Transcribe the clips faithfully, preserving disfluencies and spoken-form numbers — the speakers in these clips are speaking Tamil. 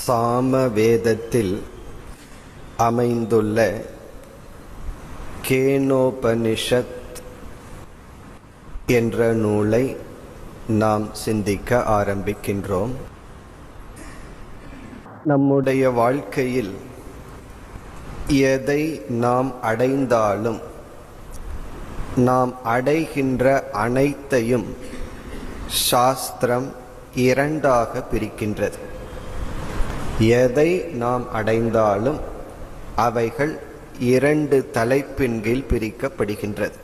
சாமவேதத்தில் அமைந்துள்ள கேனோபனிஷத் என்ற நூலை நாம் சிந்திக்க ஆரம்பிக்கின்றோம். நம்முடைய வாழ்க்கையில் எதை நாம் அடைந்தாலும் நாம் அடைகின்ற அனைத்தையும் சாஸ்திரம் இரண்டாக பிரிக்கின்றது. எதை நாம் அடைந்தாலும் அவைகள் இரண்டு தலைப்பின் கீழ் பிரிக்கப்படுகின்றது.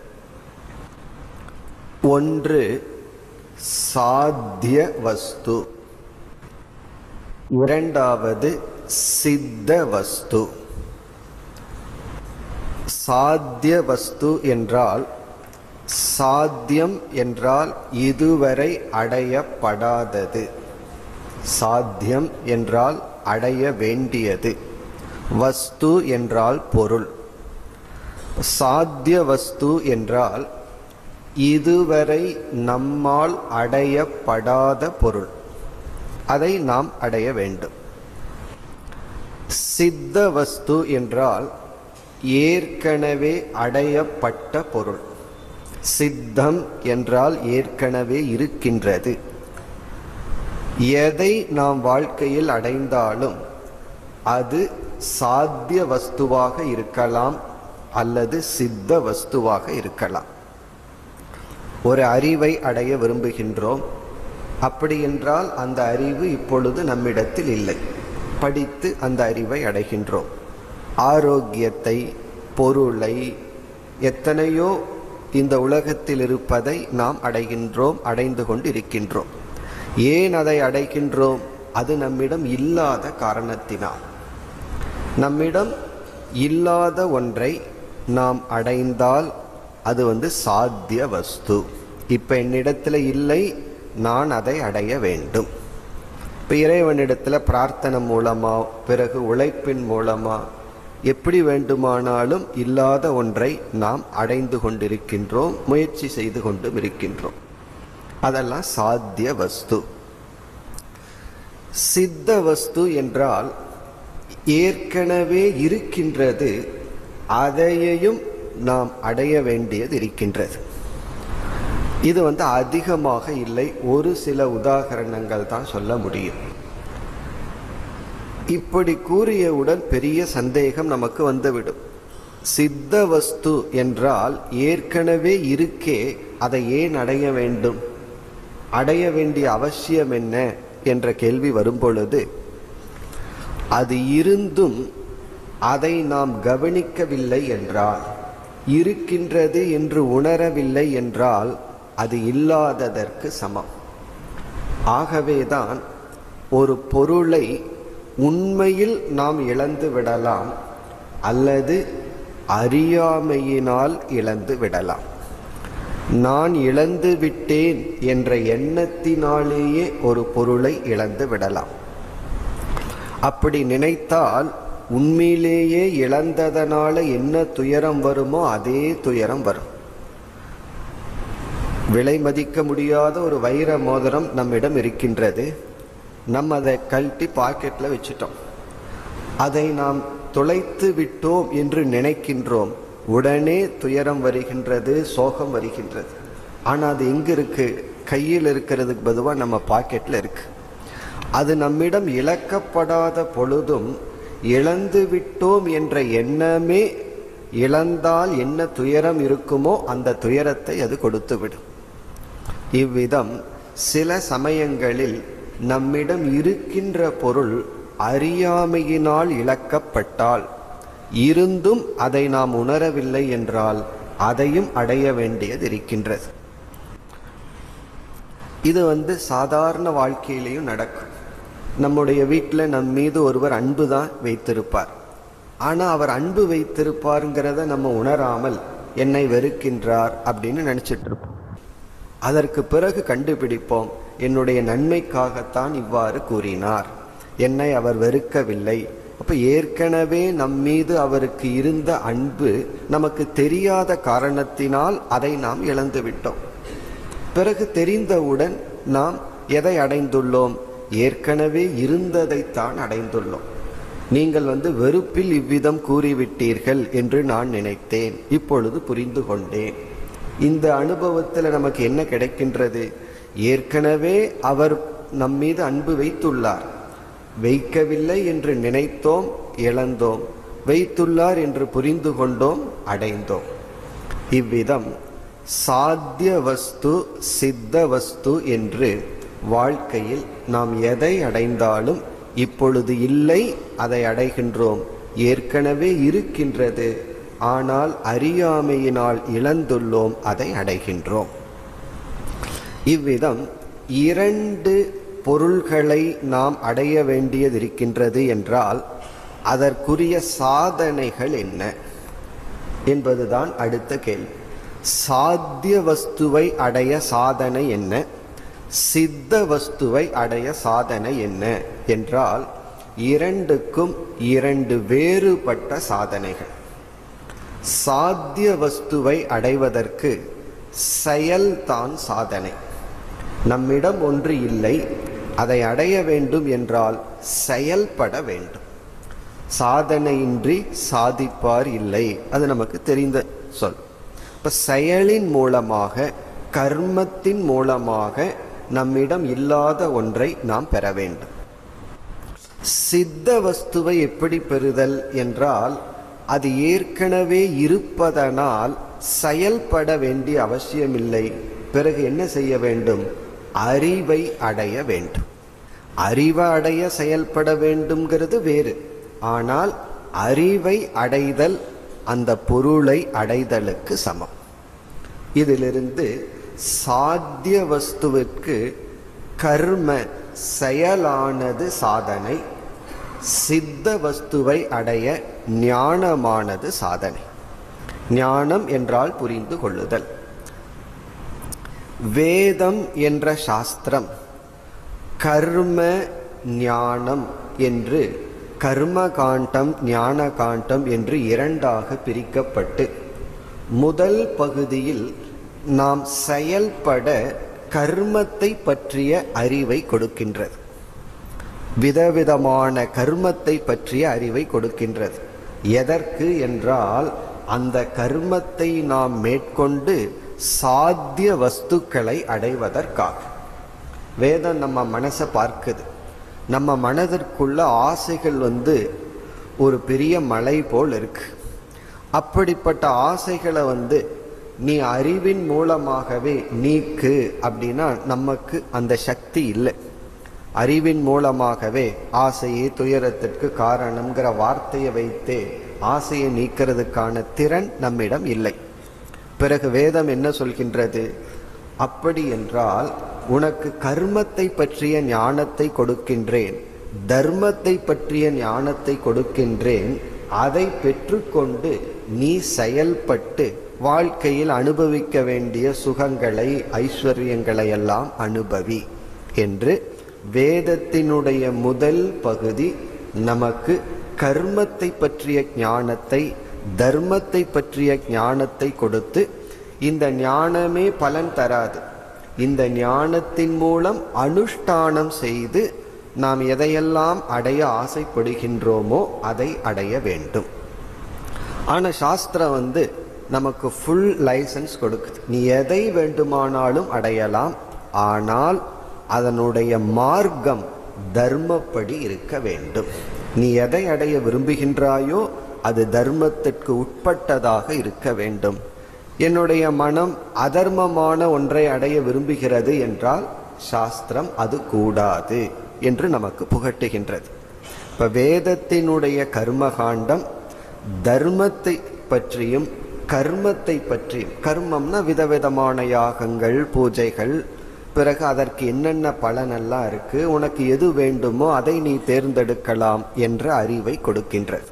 ஒன்று சாத்திய வஸ்து, இரண்டாவது சித்த வஸ்து. சாத்திய வஸ்து என்றால், சாத்தியம் என்றால் இதுவரை அடையப்படாதது, சாத்தியம் என்றால் அடைய வேண்டியது, வஸ்து என்றால் பொருள். சாத்திய வஸ்து என்றால் இதுவரை நம்மால் அடையப்படாத பொருள், அதை நாம் அடைய வேண்டும். சித்த வஸ்து என்றால் ஏற்கனவே அடையப்பட்ட பொருள். சித்தம் என்றால் ஏற்கனவே இருக்கின்றது. எதை நாம் வாழ்க்கையில் அடைந்தாலும் அது சாத்திய வஸ்துவாக இருக்கலாம் அல்லது சித்த வஸ்துவாக இருக்கலாம். ஒரு அறிவை அடைய விரும்புகின்றோம், அப்படி என்றால் அந்த அறிவு இப்பொழுது நம்மிடத்தில் இல்லை, படித்து அந்த அறிவை அடைகின்றோம். ஆரோக்கியத்தை, பொருளை, எத்தனையோ இந்த உலகத்தில் இருப்பதை நாம் அடைகின்றோம், அடைந்து கொண்டு இருக்கின்றோம். ஏன் அதை அடைகின்றோம்? அது நம்மிடம் இல்லாத காரணத்தினால். நம்மிடம் இல்லாத ஒன்றை நாம் அடைந்தால் அது வந்து சாத்திய வஸ்து. இப்போ என்னிடத்தில் இல்லை, நான் அதை அடைய வேண்டும். இப்போ இறைவனிடத்தில் பிரார்த்தனை மூலமா, பிறகு உழைப்பின் மூலமா, எப்படி வேண்டுமானாலும் இல்லாத ஒன்றை நாம் அடைந்து கொண்டிருக்கின்றோம், முயற்சி செய்து கொண்டும் இருக்கின்றோம். அதெல்லாம் சாத்திய வஸ்து. சித்த வஸ்து என்றால் ஏற்கனவே இருக்கின்றது, அதையும் நாம் அடைய வேண்டியது இருக்கின்றது. இது வந்து அதிகமாக இல்லை, ஒரு சில உதாரணங்கள் தான் சொல்ல முடியும். இப்படி கூறியவுடன் பெரிய சந்தேகம் நமக்கு வந்துவிடும். சித்த வஸ்து என்றால் ஏற்கனவே இருக்கே, அதை ஏன் அடைய வேண்டும்? அடைய வேண்டிய அவசியம் என்ன என்ற கேள்வி வரும்பொழுது, அது இருந்தும் அதை நாம் கவனிக்கவில்லை என்றால், இருக்கின்றது என்று உணரவில்லை என்றால் அது இல்லாததற்கு சமம். ஆகவேதான் ஒரு பொருளை உண்மையில் நாம் இழந்து விடலாம் அல்லது அறியாமையினால் இழந்து விடலாம். நான் இழந்து விட்டேன் என்ற எண்ணத்தினாலேயே ஒரு பொருளை இழந்து விடலாம். அப்படி நினைத்தால் உண்மையிலேயே இழந்ததனால என்ன துயரம் வருமோ அதே துயரம் வரும். விலை மதிக்க முடியாத ஒரு வைர மோதிரம் நம்மிடம் இருக்கின்றது, நம்ம அதை கழட்டி பாக்கெட்டில் வச்சுட்டோம். அதை நாம் தொலைத்து விட்டோம் என்று நினைக்கின்றோம், உடனே துயரம் வருகின்றது, சோகம் வருகின்றது. ஆனால் அது எங்கே இருக்கு? கையில் இருக்கிறதுக்கு பதுவாக நம்ம பாக்கெட்டில் இருக்கு. அது நம்மிடம் இழக்கப்படாத பொழுதும் இழந்து விட்டோம் என்ற எண்ணமே, இழந்தால் என்ன துயரம் இருக்குமோ அந்த துயரத்தை அது கொடுத்து விடும். இவ்விதம் சில சமயங்களில் நம்மிடம் இருக்கின்ற பொருள் அறியாமையினால் இழக்கப்பட்டால், இருந்தும் அதை நாம் உணரவில்லை என்றால் அதையும் அடைய வேண்டியது இருக்கின்றது. இது வந்து சாதாரண வாழ்க்கையிலையும் நடக்கும். நம்முடைய வீட்டில் நம் மீது ஒருவர் அன்பு தான் வைத்திருப்பார், ஆனால் அவர் அன்பு வைத்திருப்பாருங்கிறத நம்ம உணராமல் என்னை வெறுக்கின்றார் அப்படின்னு நினச்சிட்டு இருப்போம். அதற்கு பிறகு கண்டுபிடிப்போம், என்னுடைய நன்மைக்காகத்தான் இவ்வாறு கூறினார், என்னை அவர் வெறுக்கவில்லை. அப்போ ஏற்கனவே நம் மீது அவருக்கு இருந்த அன்பு நமக்கு தெரியாத காரணத்தினால் அதை நாம் இழந்து விட்டோம். பிறகு தெரிந்தவுடன் நாம் எதை அடைந்துள்ளோம்? ஏற்கனவே இருந்ததைத்தான் அடைந்துள்ளோம். நீங்கள் வந்து வெறுப்பில் இவ்விதம் கூறிவிட்டீர்கள் என்று நான் நினைத்தேன், இப்பொழுது புரிந்து கொண்டேன். இந்த அனுபவத்தில் நமக்கு என்ன கிடைக்கின்றது? ஏற்கனவே அவர் நம்மீது அன்பு வைத்துள்ளார். வைக்கவில்லை என்று நினைத்தோம், இழந்தோம். வைத்துள்ளார் என்று புரிந்து கொண்டோம், அடைந்தோம். இவ்விதம் சாத்திய வஸ்து சித்த வஸ்து என்று வாழ்க்கையில் நாம் எதை அடைந்தாலும் இப்பொழுது இல்லை, அதை அடைகின்றோம். ஏற்கனவே இருக்கின்றது, ஆனால் அறியாமையினால் இழந்துள்ளோம், அதை அடைகின்றோம். இவ்விதம் இரண்டு பொருள்களை நாம் அடைய வேண்டியது இருக்கின்றது என்றால் அதற்குரிய சாதனைகள் என்ன என்பதுதான் அடுத்த கேள்வி. சாத்திய வஸ்துவை அடைய சாதனை என்ன, சித்த வஸ்துவை அடைய சாதனை என்ன என்றால் இரண்டுக்கும் இரண்டு வேறுபட்ட சாதனைகள். சாத்திய வஸ்துவை அடைவதற்கு செயல்தான் சாதனை. நம்மிடம் ஒன்று இல்லை, அதை அடைய வேண்டும் என்றால் செயல்பட வேண்டும். சாதனையின்றி சாதிப்பார் இல்லை, அது நமக்கு தெரிந்த சொல். இப்போ செயலின் மூலமாக, கர்மத்தின் மூலமாக நம்மிடம் இல்லாத ஒன்றை நாம் பெற வேண்டும். சித்த வஸ்துவை எப்படி பெறுதல் என்றால் அது ஏற்கனவே இருப்பதனால் செயல்பட வேண்டிய அவசியமில்லை. பிறகு என்ன செய்ய வேண்டும்? அறிவை அடைய வேண்டும். அறிவை அடைய செயல்பட வேண்டும்ங்கிறது வேறு. ஆனால் அறிவை அடைதல் அந்த பொருளை அடைதலுக்கு சமம். இதிலிருந்து சாத்திய வஸ்துவிற்கு கர்ம செயலானது சாதனை, சித்த வஸ்துவை அடைய ஞானமானது சாதனை. ஞானம் என்றால் புரிந்து கொள்ளுதல். வேதம் என்ற சாஸ்திரம் கர்ம ஞானம் என்று, கர்ம காண்டம் ஞான காண்டம் என்று இரண்டாக பிரிக்கப்பட்டு, முதல் பகுதியில் நாம் செயல்பட கர்மத்தை பற்றிய அறிவை கொடுக்கின்றது. விதவிதமான கர்மத்தை பற்றிய அறிவை கொடுக்கின்றது. எதற்கு என்றால் அந்த கர்மத்தை நாம் மேற்கொண்டு சாத்திய வஸ்துக்களை அடைவதற்காக. வேதம் நம்ம மனசை பார்க்குது. நம்ம மனதிற்குள்ள ஆசைகள் வந்து ஒரு பெரிய மலை போல் இருக்கு. அப்படிப்பட்ட ஆசைகளை வந்து நீ அறிவின் மூலமாகவே நீக்கு அப்படின்னா நமக்கு அந்த சக்தி இல்லை. அறிவின் மூலமாகவே ஆசையே துயரத்திற்கு காரணம்ங்கிற வார்த்தையை வைத்தே ஆசையை நீக்கிறதுக்கான திறன் நம்மிடம் இல்லை. பிறகு வேதம் என்ன சொல்கின்றது? அப்படி என்றால் உனக்கு கர்மத்தை பற்றிய ஞானத்தை கொடுக்கின்றேன், தர்மத்தை பற்றிய ஞானத்தை கொடுக்கின்றேன். அதை பெற்றுக்கொண்டு நீ செயல்பட்டு வாழ்க்கையில் அனுபவிக்க வேண்டிய சுகங்களை ஐஸ்வர்யங்களை எல்லாம் அனுபவி என்று வேதத்தினுடைய முதல் பகுதி நமக்கு கர்மத்தை பற்றிய ஞானத்தை, தர்மத்தை பற்றிய ஞானத்தை கொடுத்து, இந்த ஞானமே பலன் தராது, இந்த ஞானத்தின் மூலம் அனுஷ்டானம் செய்து நாம் எதையெல்லாம் அடைய ஆசைப்படுகின்றோமோ அதை அடைய வேண்டும். ஆனால் சாஸ்திரம் வந்து நமக்கு ஃபுல் லைசன்ஸ் கொடுக்குது. நீ எதை வேண்டுமானாலும் அடையலாம், ஆனால் அதனுடைய மார்க்கம் தர்மப்படி இருக்க வேண்டும். நீ எதை அடைய விரும்புகின்றாயோ அது தர்மத்திற்கு உட்பட்டதாக இருக்க வேண்டும். என்னுடைய மனம் அதர்மமான ஒன்றை அடைய விரும்புகிறது என்றால் சாஸ்திரம் அது கூடாது என்று நமக்கு புகட்டுகின்றது. இப்போ வேதத்தினுடைய கர்மகாண்டம் தர்மத்தை பற்றியும் கர்மத்தை பற்றியும், கர்மம்னா விதவிதமான யாகங்கள், பூஜைகள், பிறகு அதற்கு என்னென்ன பலனெல்லாம் இருக்கு, உனக்கு எது வேண்டுமோ அதை நீ தேர்ந்தெடுக்கலாம் என்ற அறிவை கொடுக்கின்றது.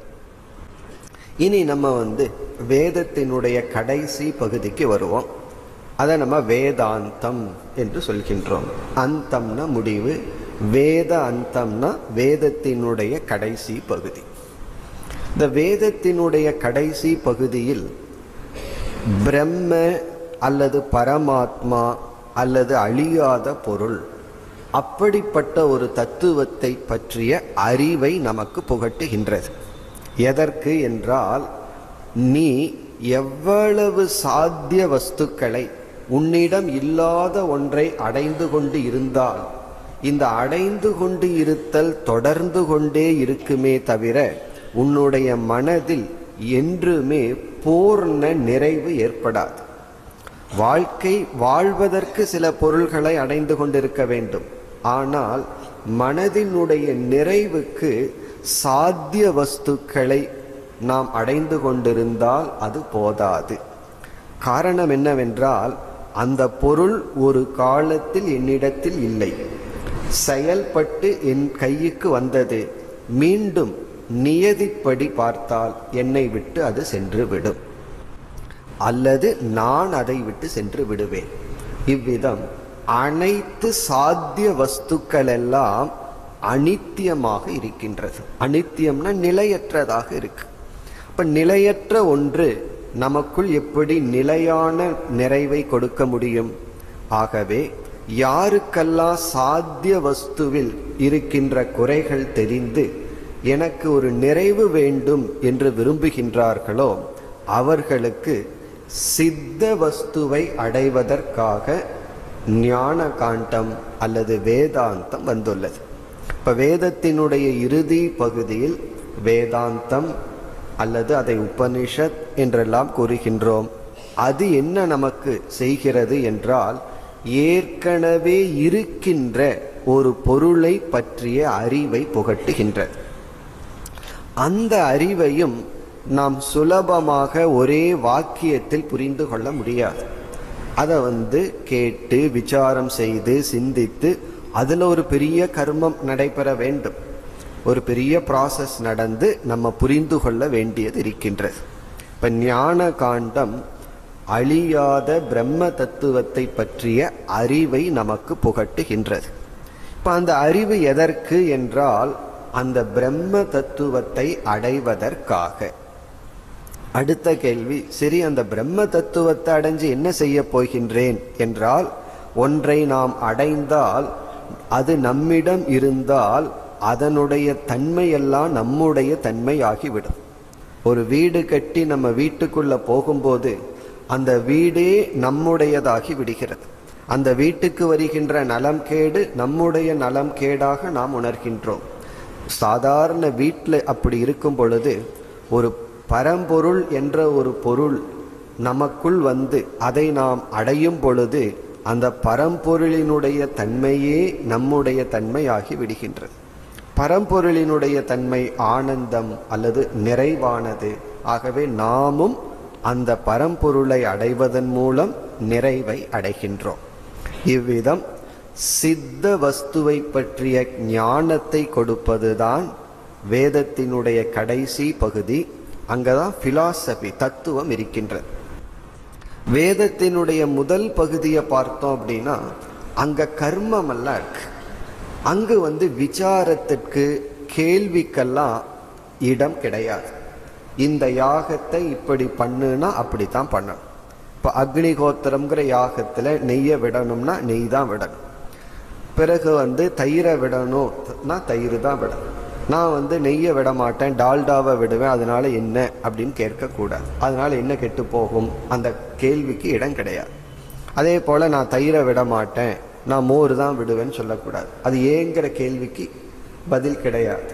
இனி நம்ம வந்து வேதத்தினுடைய கடைசி பகுதிக்கு வருவோம். அதை நம்ம வேதாந்தம் என்று சொல்கின்றோம். அந்தம்னா முடிவு, வேத அந்தம்னா வேதத்தினுடைய கடைசி பகுதி. இந்த வேதத்தினுடைய கடைசி பகுதியில் பிரம்ம அல்லது பரமாத்மா அல்லது அழியாத பொருள் அப்படிப்பட்ட ஒரு தத்துவத்தை பற்றிய அறிவை நமக்கு புகட்டுகின்றது. எதற்கு என்றால், நீ எவ்வளவு சாத்திய வஸ்துக்களை, உன்னிடம் இல்லாத ஒன்றை அடைந்து கொண்டு இருந்தால், இந்த அடைந்து கொண்டு இருத்தல் தொடர்ந்து கொண்டே இருக்குமே தவிர உன்னுடைய மனதில் என்றுமே பூர்ண நிறைவு ஏற்படாது. வாழ்க்கை வாழ்வதற்கு சில பொருள்களை அடைந்து கொண்டிருக்க வேண்டும். ஆனால் மனதினுடைய நிறைவுக்கு சாத்திய வஸ்துக்களை நாம் அடைந்து கொண்டிருந்தால் அது போதாது. காரணம் என்னவென்றால், அந்த பொருள் ஒரு காலத்தில் என்னிடத்தில் இல்லை, செயல்பட்டு என் கைக்கு வந்தது, மீண்டும் நியதிப்படி பார்த்தால் என்னை விட்டு அது சென்று விடும், அல்லது நான் அதை விட்டு சென்று விடுவேன். இவ்விதம் அனைத்து சாத்திய வஸ்துக்கள் எல்லாம் அனித்தியமாக இருக்கின்றது. அனித்தியம்னா நிலையற்றதாக இருக்கு. அப்ப நிலையற்ற ஒன்று நமக்குள் எப்படி நிலையான நிறைவை கொடுக்க முடியும்? ஆகவே யாருக்கெல்லாம் சாத்திய வஸ்துவில் இருக்கின்ற குறைகள் தெரிந்து எனக்கு ஒரு நிறைவு வேண்டும் என்று விரும்புகின்றார்களோ அவர்களுக்கு சித்த வஸ்துவை அடைவதற்காக ஞான காண்டம் அல்லது வேதாந்தம் வந்துள்ளது. இப்ப வேதத்தினுடைய இறுதி பகுதியில் வேதாந்தம் அல்லது அதை உபனிஷத் என்றெல்லாம் கூறுகின்றோம். அது என்ன நமக்கு செய்கிறது என்றால், ஏற்கனவே இருக்கின்ற ஒரு பொருளை பற்றிய அறிவை புகட்டுகின்றது. அந்த அறிவையும் நாம் சுலபமாக ஒரே வாக்கியத்தில் புரிந்து கொள்ள முடியாது. அதை வந்து கேட்டு விசாரம் செய்து சிந்தித்து அதில் ஒரு பெரிய கர்மம் நடைபெற வேண்டும். ஒரு பெரிய ப்ராசஸ் நடந்து நம்ம புரிந்து கொள்ள வேண்டியது இருக்கின்றது. இப்போ ஞான காண்டம் அழியாத பிரம்ம தத்துவத்தை பற்றிய அறிவை நமக்கு புகட்டுகின்றது. இப்போ அந்த அறிவு எதற்கு என்றால், அந்த பிரம்ம தத்துவத்தை அடைவதற்காக. அடுத்த கேள்வி, சரி அந்த பிரம்ம தத்துவத்தை அடைஞ்சு என்ன செய்ய போகின்றேன் என்றால், ஒன்றை நாம் அடைந்தால் அது நம்மிடம் இருந்தால் அதனுடைய தன்மையெல்லாம் நம்முடைய தன்மை ஆகிவிடும். ஒரு வீடு கட்டி நம்ம வீட்டுக்குள்ள போகும்போது அந்த வீடே நம்முடையதாகி விடுகிறது. அந்த வீட்டுக்கு வருகின்ற நலம் கேடு நம்முடைய நலம் கேடாக நாம் உணர்கின்றோம். சாதாரண வீட்டில் அப்படி இருக்கும் பொழுது ஒரு பரம்பொருள் என்ற ஒரு பொருள் நமக்குள் வந்து அதை நாம் அடையும் பொழுது அந்த பரம்பொருளினுடைய தன்மையே நம்முடைய தன்மை ஆகி விடுகின்றது. பரம்பொருளினுடைய தன்மை ஆனந்தம் அல்லது நிறைவானது. ஆகவே நாமும் அந்த பரம்பொருளை அடைவதன் மூலம் நிறைவை அடைகின்றோம். இவ்விதம் சித்த வஸ்துவை பற்றிய ஞானத்தை கொடுப்பதுதான் வேதத்தினுடைய கடைசி பகுதி. அங்கதான் பிலாசபி தத்துவம் இருக்கின்றது. வேதத்தினுடைய முதல் பகுதியை பார்த்தோம் அப்படின்னா அங்க கர்மம் எல்லாம் இருக்கு. அங்கு வந்து விசாரத்திற்கு கேள்விக்கெல்லாம் இடம் கிடையாது. இந்த யாகத்தை இப்படி பண்ணுனா அப்படித்தான் பண்ணணும். இப்போ அக்னிகோத்திரம்ங்கிற யாகத்தில் நெய்யை விடணும்னா நெய் தான் விடணும். பிறகு வந்து தயிரை விடணும்னா தயிர் தான் விடணும். நான் வந்து நெய்யை விட மாட்டேன், டால்டாவை விடுவேன், அதனால என்ன அப்படின்னு கேட்கக்கூடாது. அதனால என்ன கெட்டு போகும், அந்த கேள்விக்கு இடம் கிடையாது. அதே போல் நான் தயிரை விட மாட்டேன், நான் மோர் தான் விடுவேன்னு சொல்லக்கூடாது. அது ஏங்கிற கேள்விக்கு பதில் கிடையாது.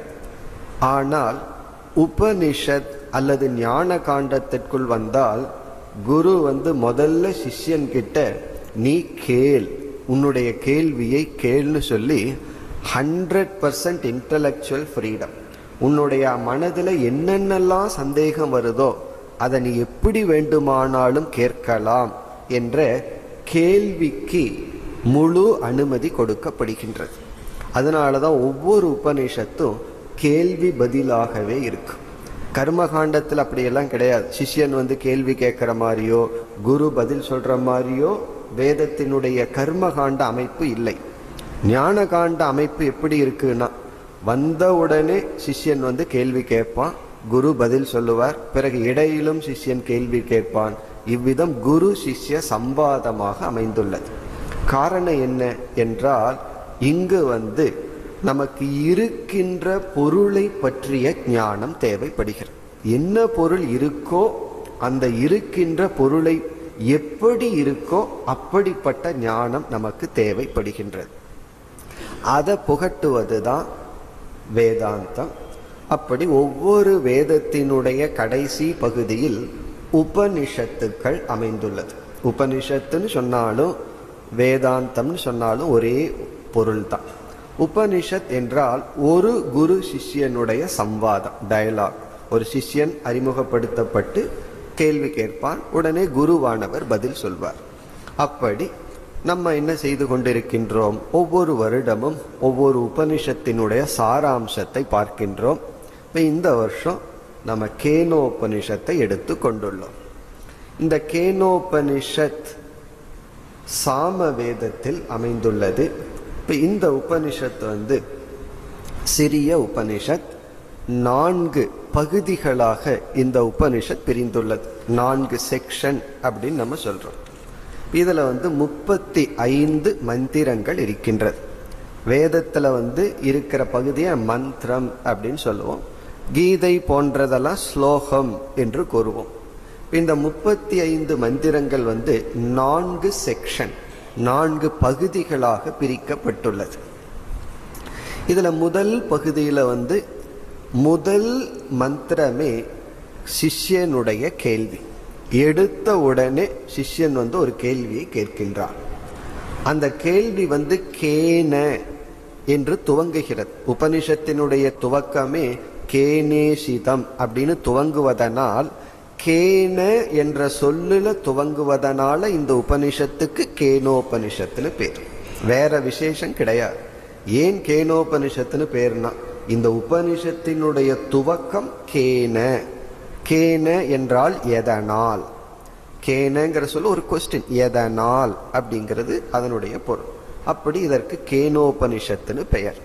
ஆனால் உபனிஷத் அல்லது ஞான காண்டத்திற்குள் வந்தால் குரு வந்து முதல்ல சிஷ்யன் கிட்ட நீ கேள், உன்னுடைய கேள்வியை கேள்னு சொல்லி ஹண்ட்ரட் பர்சன்ட் இன்டலெக்சுவல் ஃப்ரீடம், உன்னுடைய மனதில் என்னென்னலாம் சந்தேகம் வருதோ அதை நீ எப்படி வேண்டுமானாலும் கேட்கலாம் என்ற கேள்விக்கு முழு அனுமதி கொடுக்கப்படுகின்றது. அதனால தான் ஒவ்வொரு உபநிஷத்தும் கேள்வி பதிலாகவே இருக்கும். கர்மகாண்டத்தில் அப்படியெல்லாம் கிடையாது. சிஷ்யன் வந்து கேள்வி கேட்குற மாதிரியோ குரு பதில் சொல்கிற மாதிரியோ வேதத்தினுடைய கர்மகாண்ட அமைப்பு இல்லை. ஞான காண்ட அமைப்பு எப்படி இருக்குன்னா, வந்த உடனே சிஷ்யன் வந்து கேள்வி கேட்பான், குரு பதில் சொல்லுவார், பிறகு இடையிலும் சிஷ்யன் கேள்வி கேட்பான். இவ்விதம் குரு சிஷ்ய சம்பாதமாக அமைந்துள்ளது. காரணம் என்ன என்றால், இங்கு வந்து நமக்கு இருக்கின்ற பொருளை பற்றிய ஞானம் தேவைப்படுகிறது. என்ன பொருள் இருக்கோ அந்த இருக்கின்ற பொருளை எப்படி இருக்கோ அப்படிப்பட்ட ஞானம் நமக்கு தேவைப்படுகின்றது. அதை புகட்டுவதுதான் வேதாந்தம். அப்படி ஒவ்வொரு வேதத்தினுடைய கடைசி பகுதியில் உபனிஷத்துக்கள் அமைந்துள்ளது. உபனிஷத்துன்னு சொன்னாலும் வேதாந்தம்னு சொன்னாலும் ஒரே பொருள் தான். உபனிஷத் என்றால் ஒரு குரு சிஷ்யனுடைய சம்வாதம், டயலாக். ஒரு சிஷ்யன் அறிமுகப்படுத்தப்பட்டு கேள்வி கேட்பான், உடனே குருவானவர் பதில் சொல்வார். அப்படி நம்ம என்ன செய்து கொண்டிருக்கின்றோம்? ஒவ்வொரு வருடமும் ஒவ்வொரு உபனிஷத்தினுடைய சாராம்சத்தை பார்க்கின்றோம். இப்போ இந்த வருஷம் நம்ம கேனோபனிஷத்தை எடுத்து கொண்டுள்ளோம். இந்த கேனோபனிஷத் சாம வேதத்தில் அமைந்துள்ளது. இப்போ இந்த உபனிஷத் வந்து சிறிய உபனிஷத். நான்கு பகுதிகளாக இந்த உபனிஷத் பிரிந்துள்ளது. நான்கு செக்ஷன் அப்படின்னு நம்ம சொல்றோம். இதுல வந்து முப்பத்தி ஐந்து மந்திரங்கள் இருக்கின்றது. வேதத்துல வந்து இருக்கிற பகுதியை மந்திரம் அப்படின்னு சொல்லுவோம். கீதை போன்றதெல்லாம் ஸ்லோகம் என்று கூறுவோம். இந்த முப்பத்தி ஐந்து மந்திரங்கள் வந்து நான்கு செக்ஷன், நான்கு பகுதிகளாக பிரிக்கப்பட்டுள்ளது. இதுல முதல் பகுதியில வந்து முதல் மந்திரமே சிஷ்யனுடைய கேள்வி. எடுத்த உடனே சிஷ்யன் வந்து ஒரு கேள்வியை கேட்கின்றான். அந்த கேள்வி வந்து கேன என்று துவங்குகிறது. உபனிஷத்தினுடைய துவக்கமே கேனேஷிதம் அப்படின்னு துவங்குவதனால், கேன என்ற சொல்லுல துவங்குவதனால இந்த உபனிஷத்துக்கு கேனோபனிஷத்துன்னு பேர். வேற விசேஷம் கிடையாது. ஏன் கேனோபனிஷத்துன்னு பேர்னா, இந்த உபனிஷத்தினுடைய துவக்கம் கேன. கேன என்றால் எதனால். கேனங்கிற சொல்ல ஒரு கொஸ்டின், எதனால் அப்படிங்கிறது அதனுடைய பொருள். அப்படி இதற்கு கேனோபனிஷத்துன்னு பெயர்.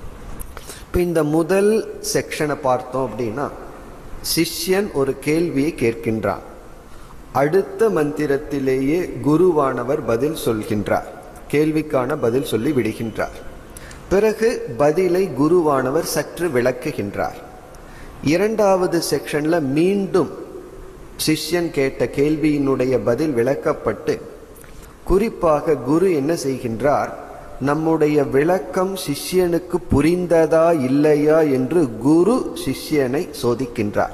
இப்போ இந்த முதல் செக்ஷனை பார்த்தோம் அப்படின்னா, சிஷ்யன் ஒரு கேள்வியை கேட்கின்றார். அடுத்த மந்திரத்திலேயே குருவானவர் பதில் சொல்கின்றார். கேள்விக்கான பதில் சொல்லி விடுகின்றார். பிறகு பதிலை குருவானவர் சற்று விளக்குகின்றார். இரண்டாவது செக்ஷன்ல மீண்டும் சிஷ்யன் கேட்ட கேள்வியினுடைய பதில் விளக்கப்பட்டு, குறிப்பாக குரு என்ன செய்கின்றார், நம்முடைய விளக்கம் சிஷ்யனுக்கு புரிந்ததா இல்லையா என்று குரு சிஷ்யனை சோதிக்கின்றார்.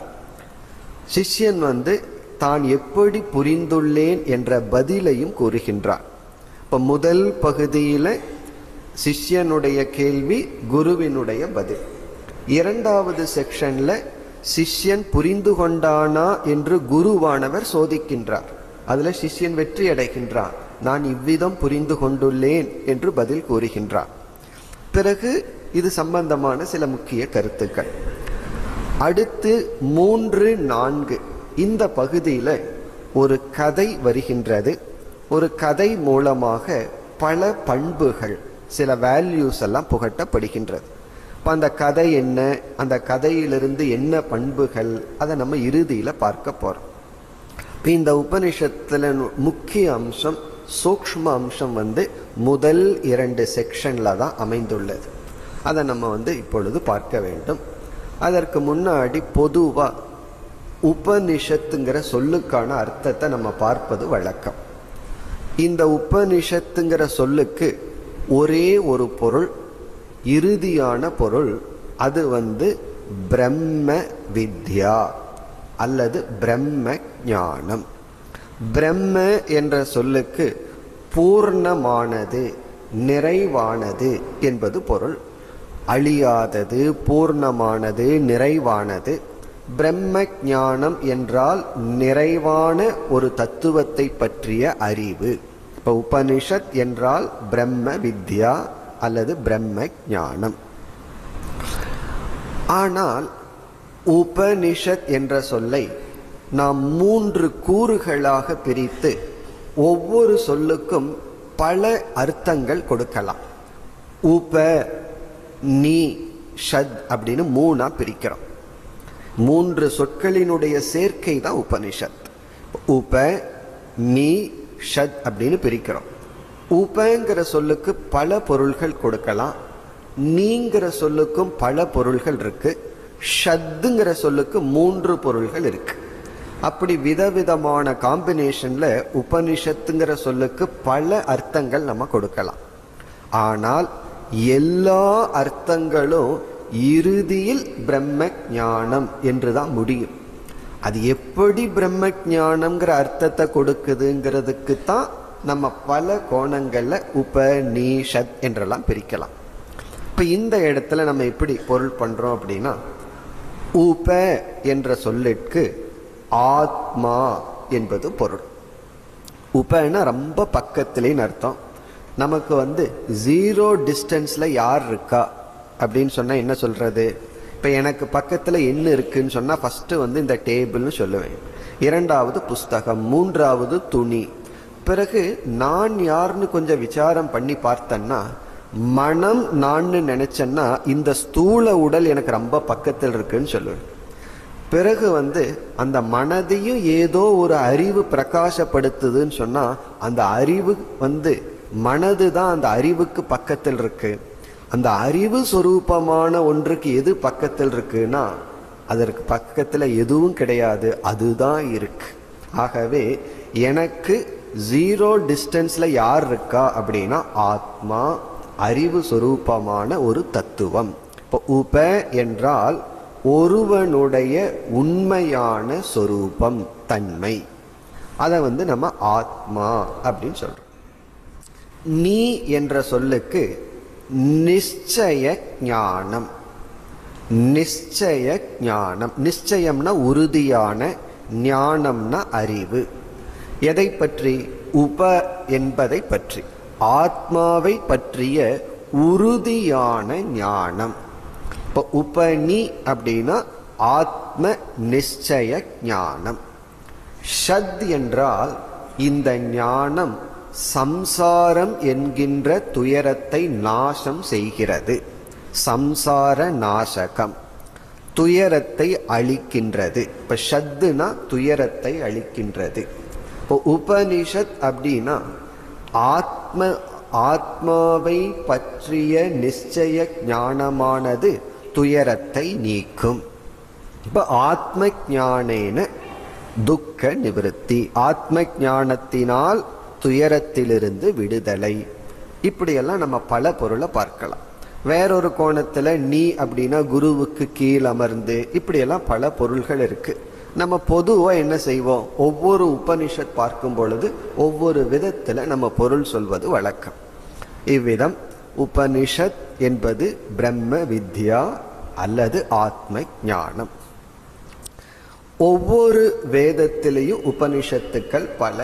சிஷ்யன் வந்து தான் எப்படி புரிந்துள்ளேன் என்ற பதிலையும் கூறுகின்றார். இப்ப முதல் பகுதியில சிஷ்யனுடைய கேள்வி, குருவினுடைய பதில். இரண்டாவது செக்ஷன்ல சிஷ்யன் புரிந்து கொண்டானா என்று குருவானவர் சோதிக்கின்றார். அதுல சிஷ்யன் வெற்றி அடைகின்றான். நான் இவ்விதம் புரிந்து கொண்டுள்ளேன் என்று பதில் கூறுகின்றான். பிறகு இது சம்பந்தமான சில முக்கிய கருத்துக்கள். அடுத்து மூன்று நான்கு இந்த பகுதியில ஒரு கதை வருகின்றது. ஒரு கதை மூலமாக பல பண்புகள், சில வேல்யூஸ் எல்லாம் புகட்டப்படுகின்றது. இப்போ அந்த கதை என்ன, அந்த கதையிலிருந்து என்ன பண்புகள், அதை நம்ம இறுதியில பார்க்க போறோம். இப்போ இந்த உபனிஷத்துல முக்கிய அம்சம், சூக்ஷ்ம அம்சம் வந்து முதல் இரண்டு செக்ஷன்ல தான் அமைந்துள்ளது. அதை நம்ம வந்து இப்பொழுது பார்க்க வேண்டும். அதற்கு முன்னாடி பொதுவா உபனிஷத்துங்கிற சொல்லுக்கான அர்த்தத்தை நம்ம பார்ப்பது வழக்கம். இந்த உபனிஷத்துங்கிற சொல்லுக்கு ஒரே ஒரு பொருள், இறுதியான பொருள். அது வந்து பிரம்ம வித்யா அல்லது பிரம்ம ஞானம். பிரம்ம என்ற சொல்லுக்கு பூர்ணமானது, நிறைவானது என்பது பொருள். அழியாதது, பூர்ணமானது, நிறைவானது. பிரம்ம ஞானம் என்றால் நிறைவான ஒரு தத்துவத்தை பற்றிய அறிவு. இப்போ உபனிஷத் என்றால் பிரம்ம வித்யா அல்லது பிரம்ம ஞானம். ஆனால் உபனிஷத் என்ற சொல்லை நாம் மூன்று கூறுகளாக பிரித்து ஒவ்வொரு சொல்லுக்கும் பல அர்த்தங்கள் கொடுக்கலாம். உப நீ ஷத் அப்படின்னு மூணா பிரிக்கிறோம். மூன்று சொற்களினுடைய சேர்க்கை தான் உபனிஷத். உப நீ ஷத் அப்படின்னு பிரிக்கிறோம். உபங்கிற சொல்லுக்கு பல பொருள்கள் கொடுக்கலாம், நீங்கிற சொல்லுக்கும் பல பொருள்கள் இருக்கு, ஷத்துங்கிற சொல்லுக்கு மூன்று பொருள்கள் இருக்கு. அப்படி விதவிதமான காம்பினேஷன்ல உபனிஷத்துங்கிற சொல்லுக்கு பல அர்த்தங்கள் நம்ம கொடுக்கலாம். ஆனால் எல்லா அர்த்தங்களும் இறுதியில் பிரம்ம ஞானம் என்றுதான் முடியும். அது எப்படி பிரம்ம ஞானம்ங்கிற அர்த்தத்தை கொடுக்குதுங்கிறதுக்கு தான் நம்ம பல கோணங்கள்ல உபநிஷத் என்றெல்லாம் பிரிக்கலாம். இப்ப இந்த இடத்துல நம்ம எப்படி பொருள் பண்றோம் அப்படின்னா, உப என்ற சொல்லிற்கு ஆத்மா என்பது பொருள். உபன்னா ரொம்ப பக்கத்திலேன்னு அர்த்தம். நமக்கு வந்து ஜீரோ டிஸ்டன்ஸ்ல யார் இருக்கா அப்படின்னு சொன்னா என்ன சொல்றது? இப்ப எனக்கு பக்கத்துல என்ன இருக்குன்னு சொன்னா ஃபர்ஸ்ட் வந்து இந்த டேபிள்னு சொல்லுவேன், இரண்டாவது புஸ்தகம், மூன்றாவது துணி. பிறகு நான் யாருன்னு கொஞ்சம் விசாரம் பண்ணி பார்த்தேன்னா, மனம் நான் நினைச்சேன்னா இந்த ஸ்தூல உடல் எனக்கு ரொம்ப பக்கத்தில் இருக்குன்னு சொல்லுவேன். பிறகு வந்து அந்த மனதையும் ஏதோ ஒரு அறிவு பிரகாசப்படுத்துதுன்னு சொன்னா அந்த அறிவு வந்து மனது தான் அந்த அறிவுக்கு பக்கத்தில் இருக்கு. அந்த அறிவு சொரூபமான ஒன்றுக்கு எது பக்கத்தில் இருக்குன்னா அதற்கு பக்கத்துல எதுவும் கிடையாது, அதுதான் இருக்கு. ஆகவே எனக்கு ஜீரோ டிஸ்டன்ஸ்ல யார் இருக்கா அப்படின்னா ஆத்மா, அறிவு சொரூபமான ஒரு தத்துவம். இப்போ உப என்றால் ஒருவனுடைய உண்மையான சொரூபம், தன்மை. அதை வந்து நம்ம ஆத்மா அப்படின்னு சொல்றோம். நீ என்ற சொல்லுக்கு நிச்சய ஞானம். நிச்சய ஞானம், நிச்சயம்னா உறுதியான, ஞானம்னா அறிவு. எதை பற்றி? உப என்பதை பற்றி, ஆத்மாவை பற்றிய உறுதியான ஞானம். இப்போ உபநி அப்படின்னா ஆத்ம நிச்சய ஞானம். ஷத் என்றால் இந்த ஞானம் சம்சாரம் என்கின்ற துயரத்தை நாசம் செய்கிறது. சம்சார நாசகம், துயரத்தை அழிக்கின்றது. இப்ப ஷத்துனா துயரத்தை அழிக்கின்றது. இப்போ உபனிஷத் அப்படின்னா ஆத்ம ஆத்மாவை பற்றிய நிச்சய ஞானமானது துயரத்தை நீக்கும். இப்ப ஆத்ம ஞானேன துக்க நிவர்த்தி, ஆத்ம ஞானத்தினால் துயரத்திலிருந்து விடுதலை. இப்படியெல்லாம் நம்ம பல பொருளை பார்க்கலாம். வேறொரு கோணத்துல நீ அப்படின்னா குருவுக்கு கீழ் அமர்ந்து, இப்படியெல்லாம் பல பொருள்கள் இருக்கு. நம்ம பொதுவா என்ன செய்வோம், ஒவ்வொரு உபனிஷத் பார்க்கும் பொழுது ஒவ்வொரு விதத்துல நம்ம பொருள் சொல்வது வழக்கம். இவ்விதம் உபனிஷத் என்பது பிரம்ம வித்யா அல்லது ஆத்ம ஞானம். ஒவ்வொரு வேதத்திலையும் உபனிஷத்துக்கள் பல.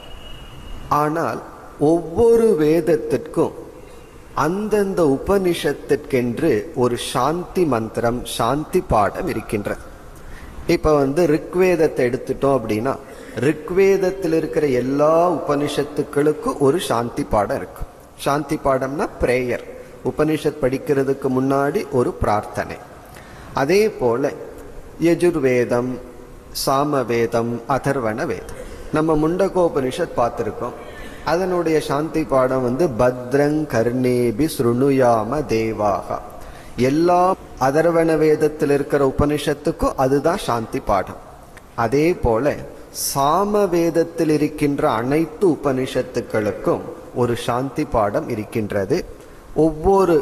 ஆனால் ஒவ்வொரு வேதத்திற்கும் அந்தந்த உபனிஷத்திற்கென்று ஒரு சாந்தி மந்திரம், சாந்தி பாடம் இருக்கின்றது. இப்ப வந்து ரிக்வேதத்தை எடுத்துட்டோம் அப்படின்னா ரிக்வேதத்தில் இருக்கிற எல்லா உபனிஷத்துக்களுக்கும் ஒரு சாந்தி பாடம் இருக்கு. சாந்தி பாடம்னா பிரேயர், உபனிஷத் படிக்கிறதுக்கு முன்னாடி ஒரு பிரார்த்தனை. அதே போல யஜுர்வேதம், சாமவேதம், அதர்வண வேதம், நம்ம முண்டகோபனிஷத் பார்த்திருக்கோம். அதனுடைய சாந்தி பாடம் வந்து பத்ரங் கர்ணேபி ஸ்ருணுயாம தேவாகா. எல்லா அதர்வண வேதத்தில் இருக்கிற உபனிஷத்துக்கும் அதுதான் சாந்தி பாடம். அதே போல சாம வேதத்தில் இருக்கின்ற அனைத்து உபனிஷத்துக்களுக்கும் ஒரு சாந்தி பாடம் இருக்கின்றது. ஒவ்வொரு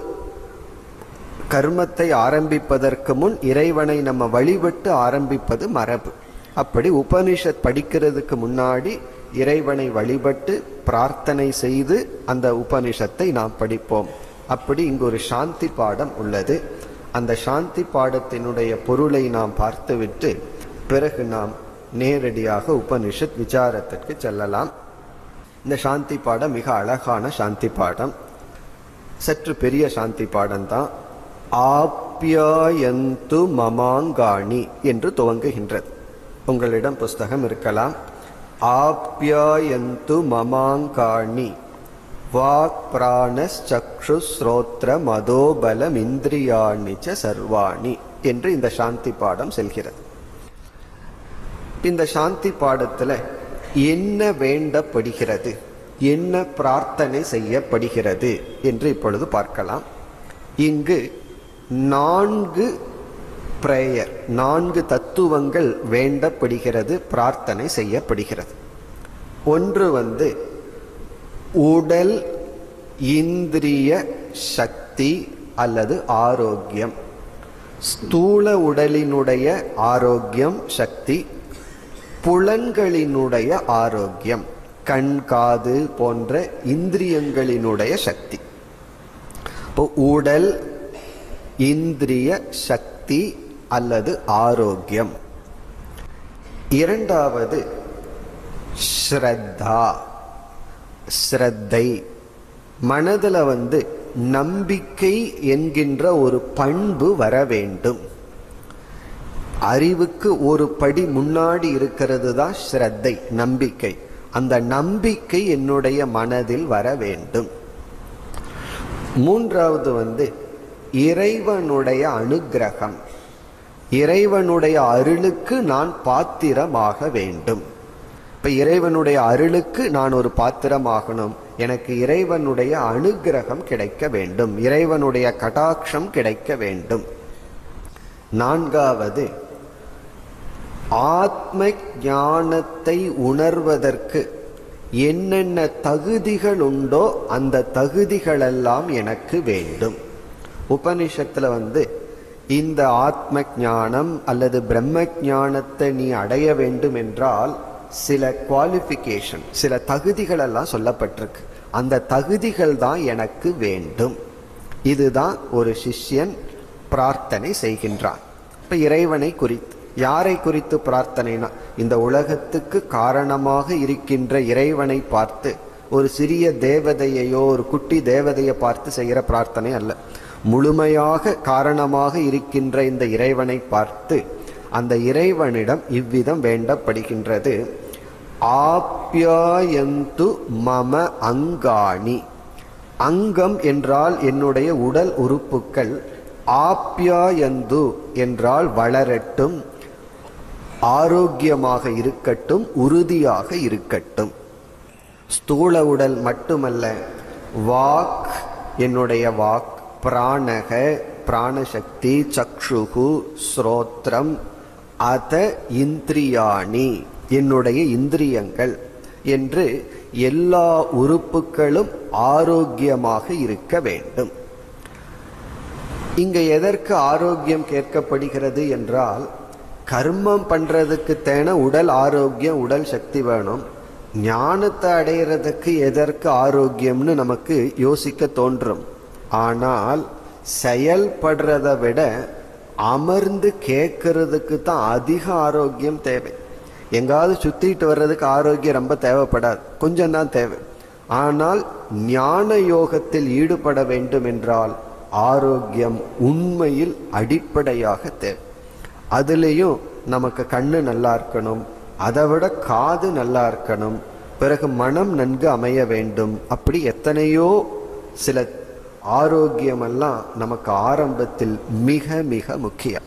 கர்மத்தை ஆரம்பிப்பதற்கு முன் இறைவனை நம்ம வழிபட்டு ஆரம்பிப்பது மரபு. அப்படி உபனிஷத் படிக்கிறதுக்கு முன்னாடி இறைவனை வழிபட்டு பிரார்த்தனை செய்து அந்த உபனிஷத்தை நாம் படிப்போம். அப்படி இங்கு ஒரு சாந்தி பாடம் உள்ளது. அந்த சாந்தி பாடத்தினுடைய பொருளை நாம் பார்த்துவிட்டு பிறகு நாம் நேரடியாக உபனிஷத் விசாரத்திற்கு செல்லலாம். இந்த சாந்தி பாடம் மிக அழகான சாந்தி பாடம், சற்று பெரிய சாந்தி பாடம் தான். ஆப்யாயந்து மமாங்காணி என்று துவங்குகின்றது. உங்களிடம் புஸ்தகம் இருக்கலாம். ஆப்யாயந்து மமாங்காணி வாக் பிராணஸ் சக்ஷு ஸ்ரோத்ர மதோபலம் இந்திரியாணி ச சர்வாணி என்று இந்த சாந்தி பாடம் செல்கிறது. இந்த சாந்தி பாடத்துல என்ன வேண்டப்படுகிறது, என்ன பிரார்த்தனை செய்யப்படுகிறது என்று இப்பொழுது பார்க்கலாம். இங்கு நான்கு பிரேயர், நான்கு தத்துவங்கள் வேண்டப்படுகிறது, பிரார்த்தனை செய்யப்படுகிறது. ஒன்று வந்து உடல் இந்திரிய சக்தி அல்லது ஆரோக்கியம். ஸ்தூல உடலினுடைய ஆரோக்கியம் சக்தி, புலன்களினுடைய ஆரோக்கியம், கண் காது போன்ற இந்திரியங்களினுடைய சக்தி. இப்போ உடல் இந்திரிய சக்தி அல்லது ஆரோக்கியம். இரண்டாவது ஸ்ரத்தா, ஸ்ரத்தை. மனதில் வந்து நம்பிக்கை என்கின்ற ஒரு பண்பு வர வேண்டும். அறிவுக்கு ஒரு படி முன்னாடி இருக்கிறது தான் ஸ்ரத்தை, நம்பிக்கை. அந்த நம்பிக்கை என்னுடைய மனதில் வர வேண்டும். மூன்றாவது வந்து இறைவனுடைய அனுக்கிரகம், இறைவனுடைய அருளுக்கு நான் பாத்திரமாக வேண்டும். இப்ப இறைவனுடைய அருளுக்கு நான் ஒரு பாத்திரமாகணும், எனக்கு இறைவனுடைய அனுக்கிரகம் கிடைக்க வேண்டும், இறைவனுடைய கடாட்சம் கிடைக்க வேண்டும். நான்காவது ஆத்ம ஞானத்தை உணர்வதற்கு என்னென்ன தகுதிகள் உண்டோ அந்த தகுதிகளெல்லாம் எனக்கு வேண்டும். உபனிஷத்துல வந்து இந்த ஆத்ம ஞானம் அல்லது பிரம்ம ஞானத்தை நீ அடைய வேண்டும் என்றால் சில குவாலிஃபிகேஷன், சில தகுதிகள் எல்லாம் சொல்லப்பட்டிருக்கு. அந்த தகுதிகள் தான் எனக்கு வேண்டும். இதுதான் ஒரு சிஷ்யன் பிரார்த்தனை செய்கின்றான். இப்ப இறைவனை குறித்து, யாரை குறித்து பிரார்த்தனைனா இந்த உலகத்துக்கு காரணமாக இருக்கின்ற இறைவனை பார்த்து, ஒரு சிறிய தேவதையையோ ஒரு குட்டி தேவதையை பார்த்து செய்கிற பிரார்த்தனை அல்ல. முழுமையாக காரணமாக இருக்கின்ற இந்த இறைவனை பார்த்து அந்த இறைவனிடம் இவ்விதம் வேண்டப்படுகின்றது. ஆப்யாயந்து மம அங்காணி. அங்கம் என்றால் என்னுடைய உடல் உறுப்புக்கள், ஆப்யாயந்து என்றால் வளரட்டும், ஆரோக்கியமாக இருக்கட்டும், உறுதியாக இருக்கட்டும். ஸ்தூல உடல் மட்டுமல்ல, வாக், என்னுடைய வாக், பிராணக பிராணசக்தி, சக்ஷுகு ஸ்ரோத்ரம், அத இந்திரியாணி என்னுடைய இந்திரியங்கள் என்று எல்லா உறுப்புகளும் ஆரோக்கியமாக இருக்க வேண்டும். இங்க எதற்கு ஆரோக்கியம் கேட்கப்படுகிறது என்றால், கர்மம் பண்றதுக்கு தேன உடல் ஆரோக்கியம், உடல் சக்தி வேணும். ஞானத்தை அடைகிறதுக்கு எதற்கு ஆரோக்கியம்னு நமக்கு யோசிக்க தோன்றும். ஆனால் செயல்படுறதை விட அமர்ந்து கேட்கறதுக்கு தான் அதிக ஆரோக்கியம் தேவை. எங்காவது சுத்திட்டு வர்றதுக்கு ஆரோக்கியம் ரொம்ப தேவைப்படாது, கொஞ்சம் தான் தேவை. ஆனால் ஞான யோகத்தில் ஈடுபட வேண்டும் என்றால் ஆரோக்கியம் உண்மையில் அடிப்படையாக தேவை. அதுலேயும் நமக்கு கண்ணு நல்லா இருக்கணும், அதை விட காது நல்லா இருக்கணும், பிறகு மனம் நன்கு அமைய வேண்டும். அப்படி எத்தனையோ சில ஆரோக்கியமெல்லாம் நமக்கு ஆரம்பத்தில் மிக மிக முக்கியம்.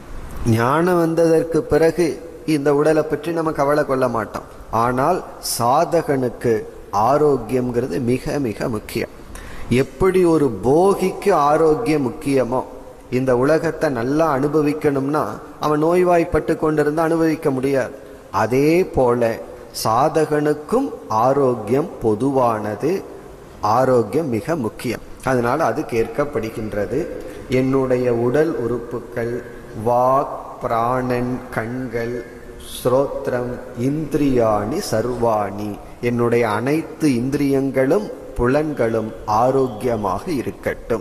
ஞானம் வந்ததற்கு பிறகு இந்த உடலை பற்றி நம்ம கவலை கொள்ள மாட்டோம். ஆனால் சாதகனுக்கு ஆரோக்கியம்ங்கிறது மிக மிக முக்கியம். எப்படி ஒரு போகிக்கு ஆரோக்கியம் முக்கியமோ, இந்த உலகத்தை நல்லா அனுபவிக்கணும்னா அவன் நோய்வாய்ப்பட்டு கொண்டிருந்து அனுபவிக்க முடியாது. அதே போல சாதகனுக்கும் ஆரோக்கியம் பொதுவானது, ஆரோக்கியம் மிக முக்கியம். அதனால் அது கேட்கப்படுகின்றது. என்னுடைய உடல் உறுப்புகள், வாக், பிராணன், கண்கள், ஸ்ரோத்ரம், இந்திரியாணி சர்வாணி, என்னுடைய அனைத்து இந்திரியங்களும் புலன்களும் ஆரோக்கியமாக இருக்கட்டும்.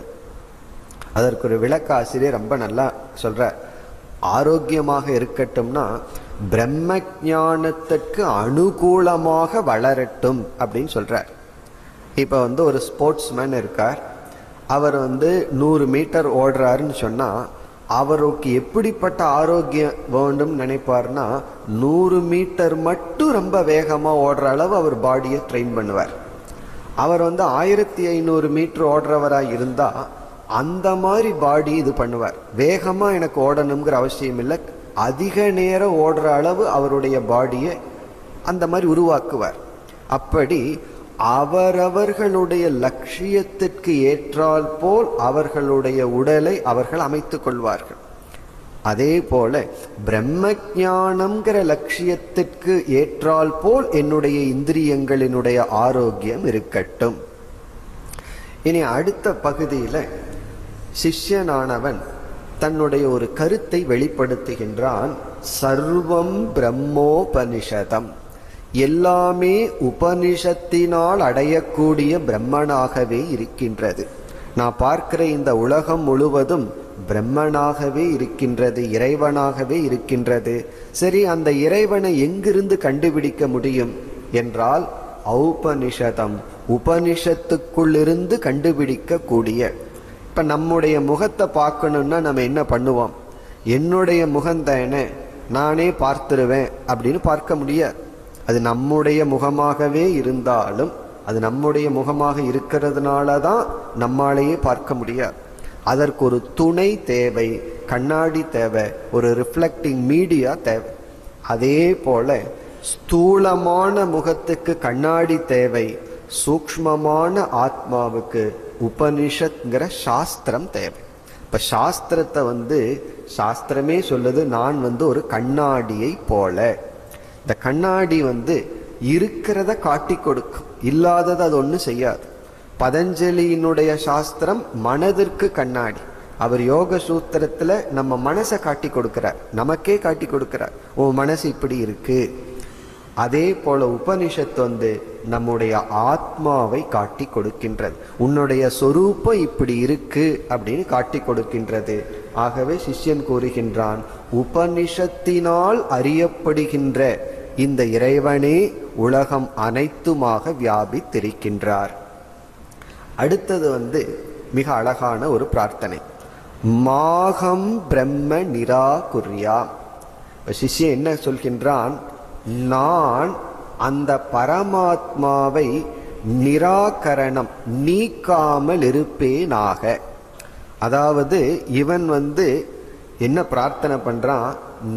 அதற்கு ஒரு விளக்காசிரியர் ரொம்ப நல்லா சொல்ற. ஆரோக்கியமாக இருக்கட்டும்னா பிரம்ம ஞானத்திற்கு அனுகூலமாக வளரட்டும் அப்படின்னு சொல்றார். இப்போ வந்து ஒரு ஸ்போர்ட்ஸ்மேன் இருக்கார், அவர் வந்து நூறு மீட்டர் ஓடுறாருன்னு சொன்னால் அவருக்கு எப்படிப்பட்ட ஆரோக்கியம் வேண்டும் நினைப்பார்னா, நூறு மீட்டர் மட்டும் ரொம்ப வேகமாக ஓடுற அளவு அவர் பாடியை ட்ரெயின் பண்ணுவார். அவர் வந்து ஆயிரத்தி ஐநூறு மீட்டர் ஓடுறவராக இருந்தால் அந்த மாதிரி பாடி இது பண்ணுவார். வேகமாக எனக்கு ஓடணுங்கிற அவசியம் இல்லை, அதிக நேரம் ஓடுற அளவு அவருடைய பாடியை அந்த மாதிரி உருவாக்குவார். அப்படி அவரவர்களுடைய லட்சியத்திற்கு ஏற்றால் போல் அவர்களுடைய உடலை அவர்கள் அமைத்துக் கொள்வார்கள். அதே போல பிரம்ம ஞானம்ங்கிற லட்சியத்திற்கு ஏற்றால் போல் என்னுடைய இந்திரியங்களினுடைய ஆரோக்கியம் இருக்கட்டும். இனி அடுத்த பகுதியில சிஷ்யனானவன் தன்னுடைய ஒரு கருத்தை வெளிப்படுத்துகின்றான். சர்வம் பிரம்மோபனிஷதம், எல்லாமே உபனிஷத்தினால் அடையக்கூடிய பிரம்மனாகவே இருக்கின்றது. நான் பார்க்கிற இந்த உலகம் முழுவதும் பிரம்மனாகவே இருக்கின்றது, இறைவனாகவே இருக்கின்றது. சரி, அந்த இறைவனை எங்கிருந்து கண்டுபிடிக்க முடியும் என்றால் ஔபனிஷதம், உபனிஷத்துக்குள்ளிருந்து கண்டுபிடிக்க கூடிய. இப்ப நம்முடைய முகத்தை பார்க்கணும்னா நம்ம என்ன பண்ணுவோம்? என்னுடைய முகந்தானே, நானே பார்த்துருவேன் அப்படின்னு பார்க்க முடியாது. அது நம்முடைய முகமாகவே இருந்தாலும் அது நம்முடைய முகமாக இருக்கிறதுனால தான் நம்மாலேயே பார்க்க முடியாது. அதற்கு ஒரு துணை தேவை, கண்ணாடி தேவை, ஒரு ரிஃப்ளெக்டிங் மீடியா தேவை. அதே போல ஸ்தூலமான முகத்துக்கு கண்ணாடி தேவை, சூக்ஷ்மமான ஆத்மாவுக்கு உபனிஷத்ங்கிற சாஸ்திரம் தேவை. இப்ப சாஸ்திரத்தை வந்து சாஸ்திரமே சொல்லுது, நான் வந்து ஒரு கண்ணாடியை போல. இந்த கண்ணாடி வந்து இருக்கிறத காட்டி கொடுக்கும், இல்லாதது அது ஒன்றும் செய்யாது. பதஞ்சலியினுடைய சாஸ்திரம் மனதிற்கு கண்ணாடி. அவர் யோக சூத்திரத்துல நம்ம மனசை காட்டி கொடுக்கிறார், நமக்கே காட்டி கொடுக்கிறார், உன் மனசு இப்படி இருக்கு. அதே போல உபனிஷத்து வந்து நம்முடைய ஆத்மாவை காட்டி கொடுக்கின்றது, உன்னுடைய சொரூபம் இப்படி இருக்கு அப்படின்னு காட்டி கொடுக்கின்றது. ஆகவே சிஷ்யன் கூறுகின்றான், உபனிஷத்தினால் அறியப்படுகின்ற இந்த இறைவனே உலகம் அனைத்துமாக வியாபித்திருக்கின்றார். அடுத்தது வந்து மிக அழகான ஒரு பிரார்த்தனை, மாகம் பிரம்ம நிராகுர்யா. சிஷ்யன் என்ன சொல்கின்றான்? நான் அந்த பரமாத்மாவை நிராகரணம், நீக்காமல் இருப்பேனாக. அதாவது இவன் வந்து என்ன பிரார்த்தனை பண்றான்?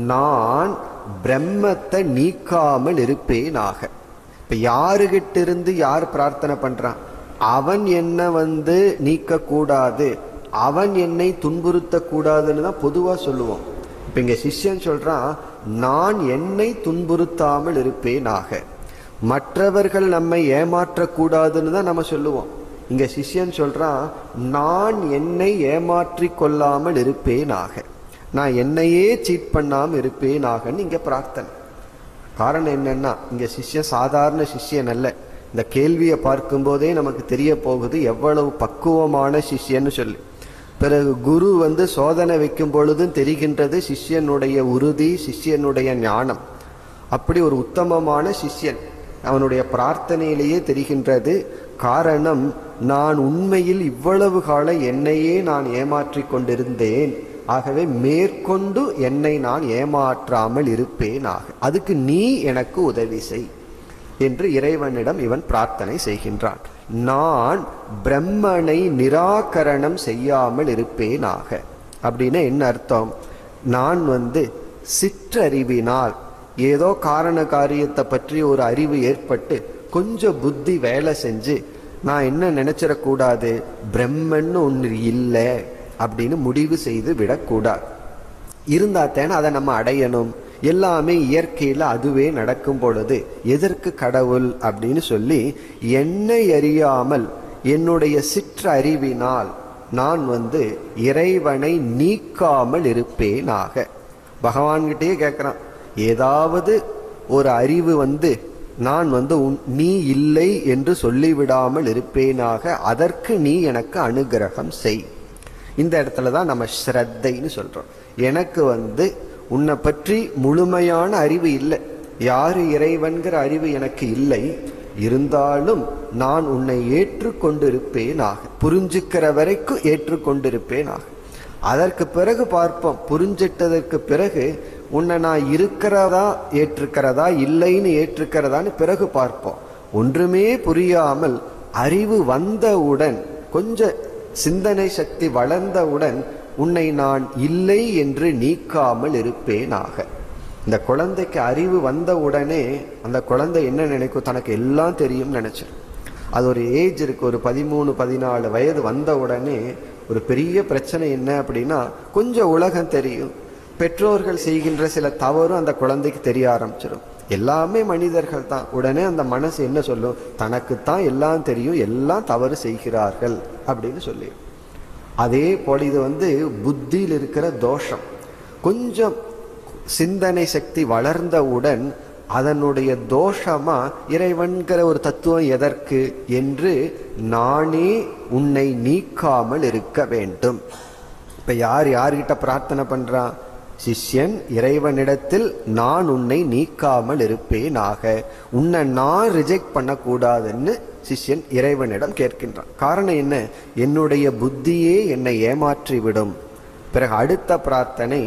நான் பிரம்மத்தை நீக்காமல் இருப்பேனாக. இப்ப யாருகிட்ட இருந்து யார் பிரார்த்தனை பண்றான்? அவன் என்ன வந்து நீக்க கூடாது, அவன் என்னை துன்புறுத்த கூடாதுன்னு தான் பொதுவா சொல்லுவோம். இப்ப இங்க சிஷ்யன் சொல்றான், நான் என்னை துன்புறுத்தாமல் இருப்பேனாக. மற்றவர்கள் நம்மை ஏமாற்றக்கூடாதுன்னு தான் நம்ம சொல்லுவோம். இங்க சிஷ்யன் சொல்றான், நான் என்னை ஏமாற்றி கொள்ளாமல் இருப்பேனாக, நான் என்னையே சீட் பண்ணாம இருப்பேனாகன்னு இங்க பிரார்த்தனை. காரணம் என்னன்னா, இங்க சிஷ்யன் சாதாரண சிஷ்யன் அல்ல. இந்த கேள்வியை பார்க்கும் போதே நமக்கு தெரிய போகுது எவ்வளவு பக்குவமான சிஷ்யன்னு சொல்லி. பிறகு குரு வந்து சோதனை வைக்கும் பொழுதும் தெரிகின்றது சிஷ்யனுடைய உறுதி, சிஷ்யனுடைய ஞானம். அப்படி ஒரு உத்தமமான சிஷ்யன், அவனுடைய பிரார்த்தனையிலேயே தெரிகின்றது. காரணம், நான் உண்மையில் இவ்வளவு கால என்னையே நான் ஏமாற்றி கொண்டிருந்தேன், ஆகவே மேற்கொண்டு என்னை நான் ஏமாற்றாமல் இருப்பேனாக, அதுக்கு நீ எனக்கு உதவி செய் என்று இறைவனிடம் இவன் பிரார்த்தனை செய்கின்றான். நான் பிரம்மனை நிராகரணம் செய்யாமல் இருப்பேனாக. அப்படின்னு என்ன அர்த்தம்? நான் வந்து சிற்றறிவினால் ஏதோ காரண காரியத்தை பற்றி ஒரு அறிவு ஏற்பட்டு கொஞ்சம் புத்தி வேலை செஞ்சு நான் என்ன நினைச்சிடக்கூடாது, பிரம்மன்னு ஒன்று இல்லை அப்படின்னு முடிவு செய்து விடக்கூடாது. இருந்தாத்தேன அதை நம்ம அடையணும். எல்லாமே இயற்கையில அதுவே நடக்கும் பொழுது எதற்கு கடவுள் அப்படின்னு சொல்லி என்னை அறியாமல் என்னுடைய சிற்றறிவினால் நான் வந்து இறைவனை நீக்காமல் இருப்பேனாக. பகவான்கிட்டயே கேட்கிறான், ஏதாவது ஒரு அறிவு வந்து நான் வந்து நீ இல்லை என்று சொல்லிவிடாமல் இருப்பேனாக, அதற்கு நீ எனக்கு அனுகிரகம் செய். இந்த இடத்துல தான் நம்ம ஸ்ரத்தைன்னு சொல்றோம். எனக்கு வந்து உன்னை பற்றி முழுமையான அறிவு இல்லை, யாரு இறைவன்கிற அறிவு எனக்கு இல்லை, இருந்தாலும் நான் உன்னை ஏற்றுக்கொண்டிருப்பேனாக, புரிஞ்சுக்கிற வரைக்கும் ஏற்றுக்கொண்டிருப்பேனாக. அதற்கு பிறகு பார்ப்போம், புரிஞ்சிட்டதற்கு பிறகு உன்னை நான் இருக்கிறதா ஏற்றுக்கிறதா இல்லைன்னு ஏற்றுக்கிறதான்னு பிறகு பார்ப்போம். ஒன்றுமே புரியாமல் அறிவு வந்தவுடன், கொஞ்சம் சிந்தனை சக்தி வளர்ந்தவுடன் உன்னை நான் இல்லை என்று நீக்காமல் இருப்பேனாக. இந்த குழந்தைக்கு அறிவு வந்த உடனே அந்த குழந்தை என்ன நினைக்கும்? தனக்கு எல்லாம் தெரியும் நினைச்சிடும். அது ஒரு ஏஜ் இருக்கு, ஒரு பதிமூணு பதினாலு வயது வந்த உடனே ஒரு பெரிய பிரச்சனை என்ன அப்படின்னா, கொஞ்சம் உலகம் தெரியும், பெற்றோர்கள் செய்கின்ற சில தவறும் அந்த குழந்தைக்கு தெரிய ஆரம்பிச்சிடும். எல்லாமே மனிதர்கள் தான். உடனே அந்த மனசு என்ன சொல்லும், தனக்குத்தான் எல்லாம் தெரியும், எல்லாம் தவறு செய்கிறார்கள் அப்படின்னு சொல்லி. அதே போல இது வந்து புத்தியில் இருக்கிற தோஷம். கொஞ்சம் சிந்தனை சக்தி வளர்ந்தவுடன் அதனுடைய தோஷமா இறைவன்கிற ஒரு தத்துவம் எதற்கு என்று நானே உன்னை நீக்காமல் இருக்க வேண்டும். இப்ப யார் யார்கிட்ட பிரார்த்தனை பண்றான்? சிஷ்யன் இறைவனிடத்தில் நான் உன்னை நீக்காமல் இருப்பேனாக, உன்னை நான் ரிஜெக்ட் பண்ணக்கூடாதுன்னு சிஷ்யன் இறைவனிடம் கேட்கின்றான். காரணம் என்ன? என்னுடைய புத்தியே என்னை ஏமாற்றி விடும். பிறகு அடுத்த பிரார்த்தனை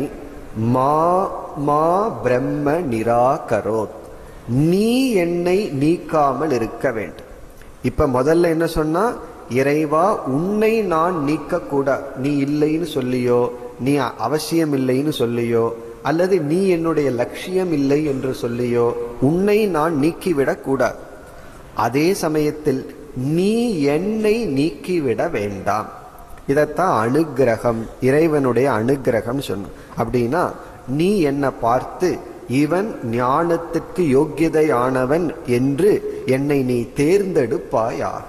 மா மா பிரம்ம நிராகரோத், நீ என்னை நீக்காமல் இருக்க வேண்டும். இப்ப முதல்ல என்ன சொன்னா, இறைவா உன்னை நான் நீக்க கூடாது, நீ இல்லைன்னு சொல்லியோ, நீ அவசியம் இல்லைன்னு சொல்லியோ, அல்லது நீ என்னுடைய லட்சியம் இல்லை என்று சொல்லியோ உன்னை நான் நீக்கிவிடக் கூடாது. அதே சமயத்தில் நீ என்னை நீக்கிவிட வேண்டாம். இதத்தான் அனுக்கிரகம், இறைவனுடைய அனுக்கிரகம் சொன்ன. அப்படின்னா நீ என்னை பார்த்து இவன் ஞானத்துக்கு யோக்கியதையானவன் என்று என்னை நீ தேர்ந்தெடுப்பாயாக.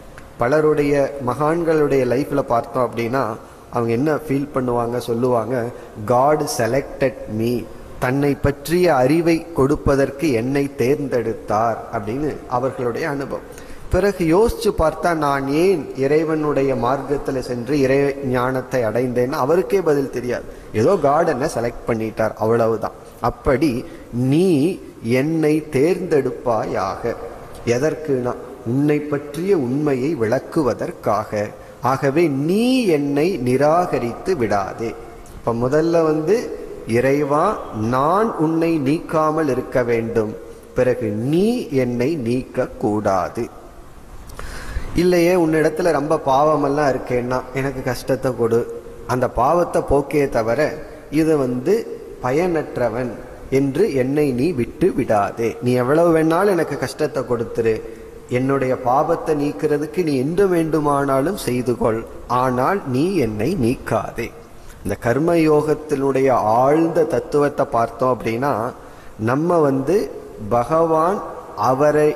பலருடைய மகான்களுடைய லைஃப்ல பார்த்தோம் அப்படின்னா அவங்க என்ன ஃபீல் பண்ணுவாங்க, சொல்லுவாங்க, காட் செலக்டட் மீ, தன்னை பற்றிய அறிவை கொடுப்பதற்கு என்னை தேர்ந்தெடுத்தார் அப்படின்னு அவர்களுடைய அனுபவம். பிறகு யோசிச்சு பார்த்தா நான் ஏன் இறைவனுடைய மார்க்கத்தில் சென்று இறை ஞானத்தை அடைந்தேன்னு அவருக்கே பதில் தெரியாது. ஏதோ காட் என்ன செலக்ட் பண்ணிட்டார், அவ்வளவுதான். அப்படி நீ என்னை தேர்ந்தெடுப்பாயாக. எதற்குனா உன்னை பற்றிய உண்மையை விளக்குவதற்காக. ஆகவே நீ என்னை நிராகரித்து விடாதே. இப்ப முதல்ல வந்து இறைவா நான் உன்னை நீக்காமல் இருக்க வேண்டும், பிறகு நீ என்னை நீக்க கூடாது. இல்லையே உன்னிடத்துல ரொம்ப பாவமெல்லாம் இருக்கேன்னா எனக்கு கஷ்டத்தை கொடு, அந்த பாவத்தை போக்கே தவிர இது வந்து பயனற்றவன் என்று என்னை நீ விட்டு விடாதே. நீ எவ்வளவு வேணாலும் எனக்கு கஷ்டத்தை கொடுத்துரு, என்னுடைய பாவத்தை நீக்கிறதுக்கு நீ எந்த வேண்டுமானாலும் செய்து கொள், ஆனால் நீ என்னை நீக்காதே. இந்த கர்ம யோகத்தினுடைய ஆழ்ந்த தத்துவத்தை பார்த்தோம் அப்படின்னா நம்ம வந்து பகவான் அவரை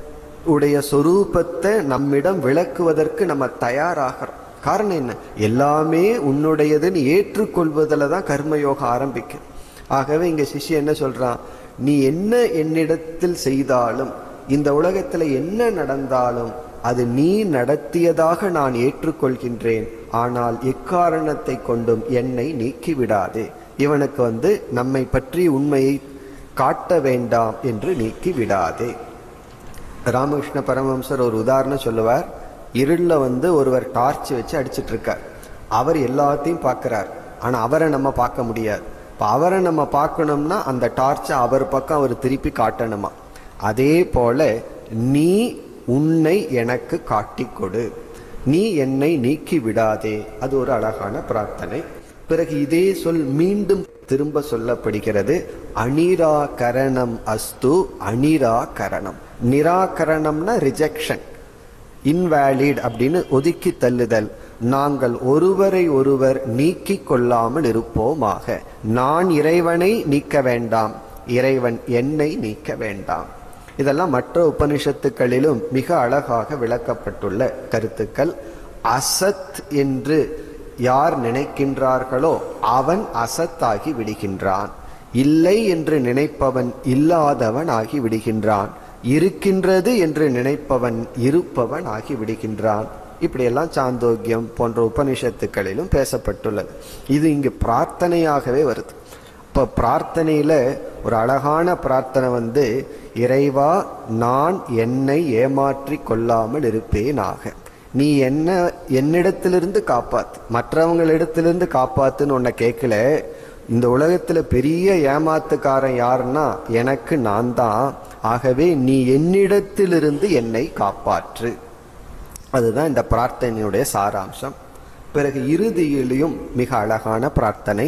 உடைய சொரூபத்தை நம்மிடம் விளக்குவதற்கு நம்ம தயாராகிறோம். காரணம் என்ன? எல்லாமே உன்னுடையதுன்னு ஏற்றுக்கொள்வதில் தான் கர்மயோகம் ஆரம்பிக்கும். ஆகவே இங்க சிஷ்யன் என்ன சொல்றான், நீ என்ன என்னிடத்தில் செய்தாலும், இந்த உலகத்துல என்ன நடந்தாலும் அது நீ நடத்தியதாக நான் ஏற்றுக்கொள்கின்றேன், ஆனால் எக்காரணத்தை கொண்டும் என்னை நீக்கிவிடாதே. இவனுக்கு வந்து நம்மை பற்றி உண்மையை காட்ட வேண்டாம் என்று நீக்கி விடாதே. ராமகிருஷ்ண பரமஹம்சர் ஒரு உதாரணம் சொல்லுவார். இருள வந்து ஒருவர் டார்ச் வச்சு அடிச்சிட்டு இருக்கார். அவர் எல்லாத்தையும் பார்க்கிறார், ஆனா அவரை நம்ம பார்க்க முடியாது. இப்போ அவரை நம்ம பார்க்கணும்னா அந்த டார்ச்சை அவர் பக்கம் அவர் திருப்பி காட்டணுமா. அதே போல நீ உன்னை எனக்கு காட்டி கொடு, நீ என்னை நீக்கி விடாதே. அது ஒரு அழகான பிரார்த்தனை. பிறகு இதே சொல் மீண்டும் திரும்ப சொல்லப்படுகிறது. அனிராகரணம் அஸ்து. அனிராகரணம், நிராகரணம்னா ரிஜெக்ஷன், இன்வேலிட் அப்படின்னு ஒதுக்கி தள்ளுதல். நாங்கள் ஒருவரை ஒருவர் நீக்கி கொள்ளாமல் இருப்போமாக. நான் இறைவனை நீக்க வேண்டாம், இறைவன் என்னை நீக்க வேண்டாம். இதெல்லாம் மற்ற உபனிஷத்துக்களிலும் மிக அழகாக விளக்கப்பட்டுள்ள கருத்துக்கள். அசத் என்று யார் நினைக்கின்றார்களோ அவன் அசத்தாகி விடுகின்றான், இல்லை என்று நினைப்பவன் இல்லாதவன் ஆகி விடுகின்றான், இருக்கின்றது என்று நினைப்பவன் இருப்பவன் ஆகி விடுகின்றான். இப்படியெல்லாம் சாந்தோக்கியம் போன்ற உபனிஷத்துக்களிலும் பேசப்பட்டுள்ளது. இது இங்கு பிரார்த்தனையாகவே வருது. இப்போ பிரார்த்தனையில ஒரு அழகான பிரார்த்தனை வந்து, இறைவா நான் என்னை ஏமாற்றி கொள்ளாமல் இருப்பேனாக. நீ என்ன என்னிடத்திலிருந்து காப்பாத்து, மற்றவங்களிடத்திலிருந்து காப்பாத்துன்னு உன்னை கேட்கல. இந்த உலகத்துல பெரிய ஏமாத்துக்காரன் யாருன்னா எனக்கு நான் தான். ஆகவே நீ என்னிடத்திலிருந்து என்னை காப்பாற்று. அதுதான் இந்த பிரார்த்தனையுடைய சாராம்சம். பிறகு இறுதியிலும் மிக அழகான பிரார்த்தனை.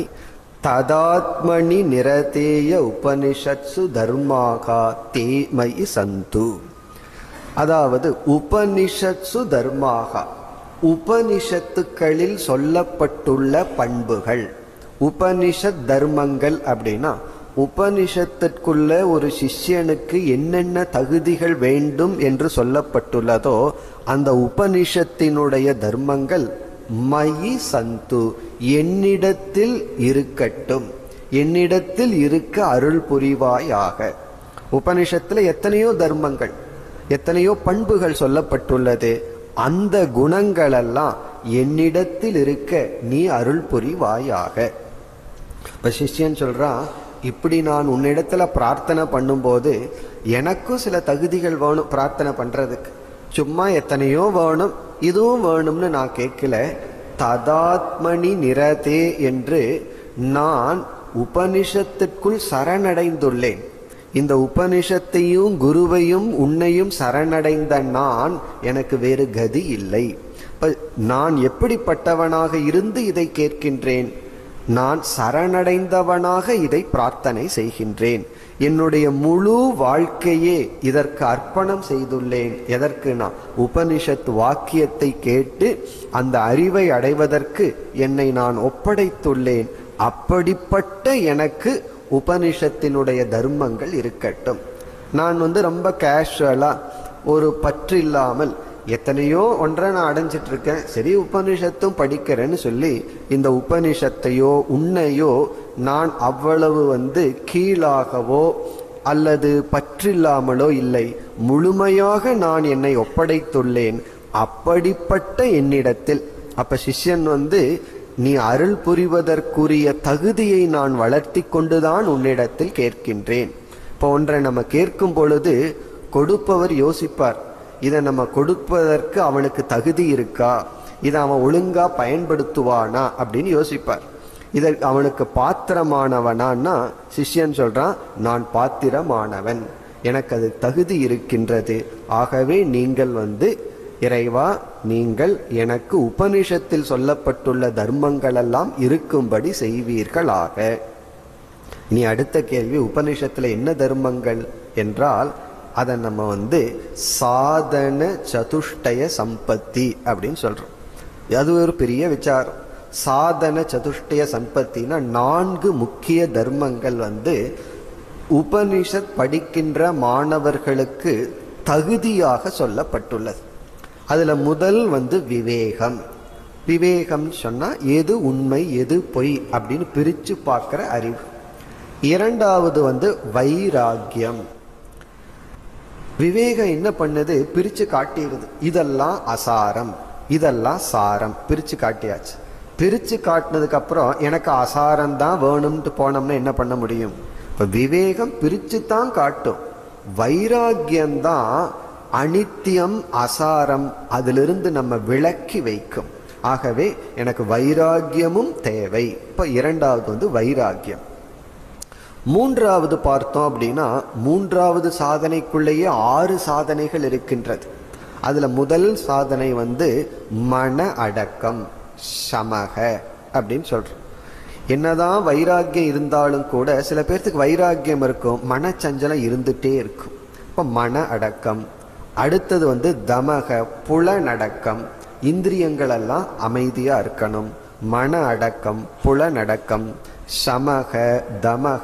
ததாத்மனி நிரதேய உபனிஷத்சு தர்மாகா தேமயி சந்து. அதாவது உபனிஷத்சு தர்மாக, உபனிஷத்துக்களில் சொல்லப்பட்டுள்ள பண்புகள். உபனிஷத் தர்மங்கள் அப்படின்னா உபனிஷத்திற்குள்ள ஒரு சிஷ்யனுக்கு என்னென்ன தகுதிகள் வேண்டும் என்று சொல்லப்பட்டுள்ளதோ அந்த உபனிஷத்தினுடைய தர்மங்கள் மயி சந்து, என்னிடத்தில் இருக்கட்டும், என்னிடத்தில் இருக்க அருள் புரிவாயாக. உபனிஷத்துல எத்தனையோ தர்மங்கள், எத்தனையோ பண்புகள் சொல்லப்பட்டுள்ளது. அந்த குணங்களெல்லாம் என்னிடத்தில் இருக்க நீ அருள் புரிவாயாக. இப்ப சிஷ்யன் சொல்றான், இப்படி நான் உன்னிடத்துல பிரார்த்தனை பண்ணும்போது எனக்கும் சில தகுதிகள் வேணும் பிரார்த்தனை பண்றதுக்கு. சும்மா எத்தனையோ வேணும், இதுவும் வேணும்னு நான் கேட்கல. ததாத்மனி நிரதே என்று நான் உபனிஷத்திற்குள் சரணடைந்துள்ளேன். இந்த உபனிஷத்தையும் குருவையும் உன்னையும் சரணடைந்த நான், எனக்கு வேறு கதி இல்லை. நான் எப்படிப்பட்டவனாக இருந்து இதை கேட்கின்றேன்? நான் சரணடைந்தவனாக இதை பிரார்த்தனை செய்கின்றேன். என்னுடைய முழு வாழ்க்கையே இதற்கு அர்ப்பணம் செய்துள்ளேன். எதற்கு? நான் உபனிஷத் வாக்கியத்தை கேட்டு அந்த அறிவை அடைவதற்கு என்னை நான் ஒப்படைத்துள்ளேன். அப்படிப்பட்ட எனக்கு உபனிஷத்தினுடைய தர்மங்கள் இருக்கட்டும். நான் வந்து ரொம்ப கேஷுவலா ஒரு பற்று இல்லாமல் எத்தனையோ ஒன்றை நான் அடைஞ்சிட்டு இருக்கேன், சரி உபனிஷத்தும் படிக்கிறேன்னு சொல்லி இந்த உபனிஷத்தையோ உன்னையோ நான் அவ்வளவு வந்து கீழாகவோ அல்லது பற்றில்லாமலோ இல்லை, முழுமையாக நான் என்னை ஒப்படைத்துள்ளேன். அப்படிப்பட்ட என்னிடத்தில், அப்ப சிஷ்யன் வந்து நீ அருள் புரிவதற்குரிய தகுதியை நான் வளர்த்தி கொண்டுதான் உன்னிடத்தில் கேட்கின்றேன். இப்போ ஒன்றை நம்ம கேட்கும் பொழுது கொடுப்பவர் யோசிப்பார், இதை நம்ம கொடுப்பதற்கு அவனுக்கு தகுதி இருக்கா, இதை அவன் ஒழுங்கா பயன்படுத்துவானா அப்படின்னு யோசிப்பார். இதற்கு அவனுக்கு பாத்திரமானவனான்னா சிஷ்யன் சொல்றான், நான் பாத்திரமானவன், எனக்கு அது தகுதி இருக்கின்றது. ஆகவே நீங்கள் வந்து இறைவா, நீங்கள் எனக்கு உபனிஷத்தில் சொல்லப்பட்டுள்ள தர்மங்கள் எல்லாம் இருக்கும்படி செய்வீர்களாக. இனி அடுத்த கேள்வி, உபனிஷத்துல என்ன தர்மங்கள் என்றால் அதை நம்ம வந்து சாதன சதுஷ்டய சம்பத்தி அப்படின்னு சொல்றோம். அது ஒரு பெரிய விசாரம். சாதன சதுஷ்டய சம்பத்தினா நான்கு முக்கிய தர்மங்கள் வந்து உபனிஷத் படிக்கின்ற மாணவர்களுக்கு தகுதியாக சொல்லப்பட்டுள்ளது. அதுல முதல் வந்து விவேகம். விவேகம் சொன்னா எது உண்மை எது பொய் அப்படின்னு பிரிச்சு பார்க்கிற அறிவு. இரண்டாவது வந்து வைராகியம். விவேகம் என்ன பண்ணுது? பிரிச்சு காட்டிடுது. இதெல்லாம் அசாரம், இதெல்லாம் சாரம், பிரிச்சு காட்டியாச்சு. பிரிச்சு காட்டினதுக்கு அப்புறம் எனக்கு அசாரம் தான் வேணும்ட்டு போனோம்னா என்ன பண்ண முடியும்? இப்ப விவேகம் பிரிச்சு தான் காட்டும். வைராகியம்தான் அனித்தியம் அசாரம் அதிலிருந்து நம்ம விலக்கி வைக்கும். ஆகவே எனக்கு வைராகியமும் தேவை. இப்ப இரண்டாவது வந்து வைராகியம். மூன்றாவது பார்த்தோம் அப்படின்னா மூன்றாவது சாதனைக்குள்ளேயே ஆறு சாதனைகள் இருக்கின்றது. அதுல முதல் சாதனை வந்து மன அடக்கம், சமக அப்படின்னு சொல்றோம். என்னதான் வைராகியம் இருந்தாலும் கூட சில பேர்த்துக்கு வைராகியம் இருக்கும், மனச்சஞ்சலம் இருந்துட்டே இருக்கும். இப்ப மன அடக்கம். அடுத்தது வந்து தமக, புலனடக்கம். இந்திரியங்கள் எல்லாம் அமைதியா இருக்கணும். மன அடக்கம், புலனடக்கம், சமக, தமக,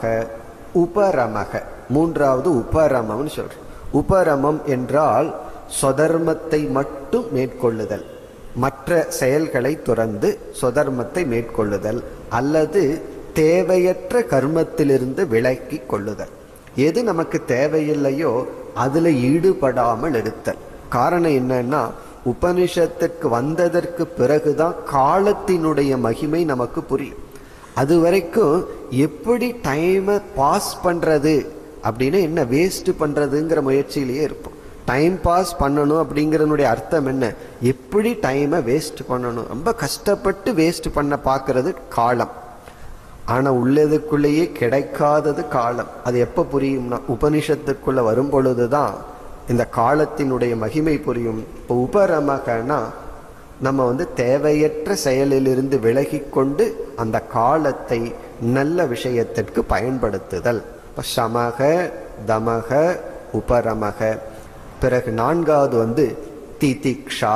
உபரமக. மூன்றாவது உபரமம்னு சொல்றோம். உபரமம் என்றால் சொதர்மத்தை மட்டும் மேற்கொள்ளுதல், மற்ற செயல்களை துறந்து சொதர்மத்தை மேற்கொள்ளுதல், அல்லது தேவையற்ற கர்மத்திலிருந்து விலக்கி கொள்ளுதல். எது நமக்கு தேவையில்லையோ அதுல ஈடுபடாமல் இருத்தல். காரணம் என்னன்னா உபனிஷத்துக்கு வந்ததற்கு பிறகுதான் காலத்தினுடைய மகிமை நமக்கு புரியும். அது வரைக்கும் எப்படி டைமை பாஸ் பண்றது அப்படின்னு, என்ன வேஸ்ட் பண்றதுங்கிற முயற்சியிலேயே இருப்போம். டைம் பாஸ் பண்ணணும் அப்படிங்கறதுடைய அர்த்தம் என்ன? எப்படி டைமை வேஸ்ட் பண்ணணும், ரொம்ப கஷ்டப்பட்டு வேஸ்ட் பண்ண பார்க்கறது காலம். ஆனா உள்ளதுக்குள்ளேயே கிடைக்காதது காலம். அது எப்ப புரியும்னா உபனிஷத்துக்குள்ள வரும் பொழுதுதான் இந்த காலத்தினுடைய மகிமை புரியும். இப்போ உபரமகனா நம்ம வந்து தேவையற்ற செயலிலிருந்து விலகி கொண்டு அந்த காலத்தை நல்ல விஷயத்திற்கு பயன்படுத்துதல். இப்போ சமக, தமக, உபரமக. பிறகு நான்காவது வந்து திதிக்ஷா.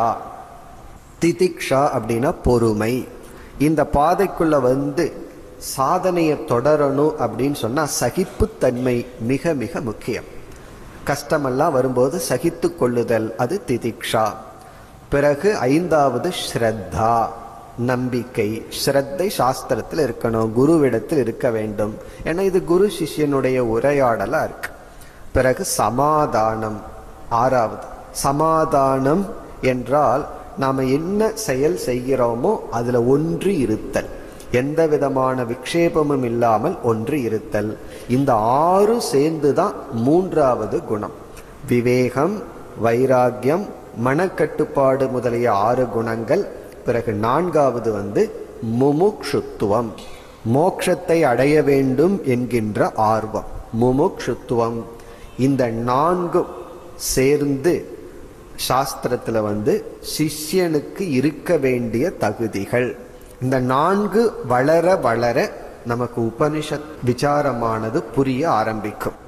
திதிக்ஷா அப்படின்னா பொறுமை. இந்த பாதைக்குள்ள வந்து சாதனையை தொடரணும் அப்படின்னு சொன்னா சகிப்புத்தன்மை மிக மிக முக்கியம். கஷ்டமெல்லாம் வரும்போது சகித்து கொள்ளுதல், அது திதிக்ஷா. பிறகு ஐந்தாவது ஸ்ரத்தா, நம்பிக்கை. ஸ்ரத்தை சாஸ்திரத்தில் இருக்கணும், குருவிடத்தில் இருக்க வேண்டும். ஏன்னா இது குரு சிஷ்யனுடைய உரையாடலா இருக்கு. பிறகு சமாதானம், ஆறாவது. சமாதானம் என்றால் நாம என்ன செயல் செய்கிறோமோ அதுல ஒன்று இருத்தல், எந்த விதமான விக்ஷேபமும் இல்லாமல் ஒன்று இருத்தல். இந்த ஆறு சேர்ந்துதான் மூன்றாவது குணம். விவேகம், வைராகியம், மனக்கட்டுப்பாடு முதலிய ஆறு குணங்கள். பிறகு நான்காவது வந்து முமுக்ஷுத்துவம், மோட்சத்தை அடைய வேண்டும் என்கின்ற ஆர்வம், முமுக்ஷுத்துவம். இந்த நான்கு சேர்ந்து சாஸ்திரத்துல வந்து சிஷ்யனுக்கு இருக்க வேண்டிய தகுதிகள். இந்த நான்கு வளர வளர நமக்கு உபனிஷத் விசாரமானது புரிய ஆரம்பிக்கும்.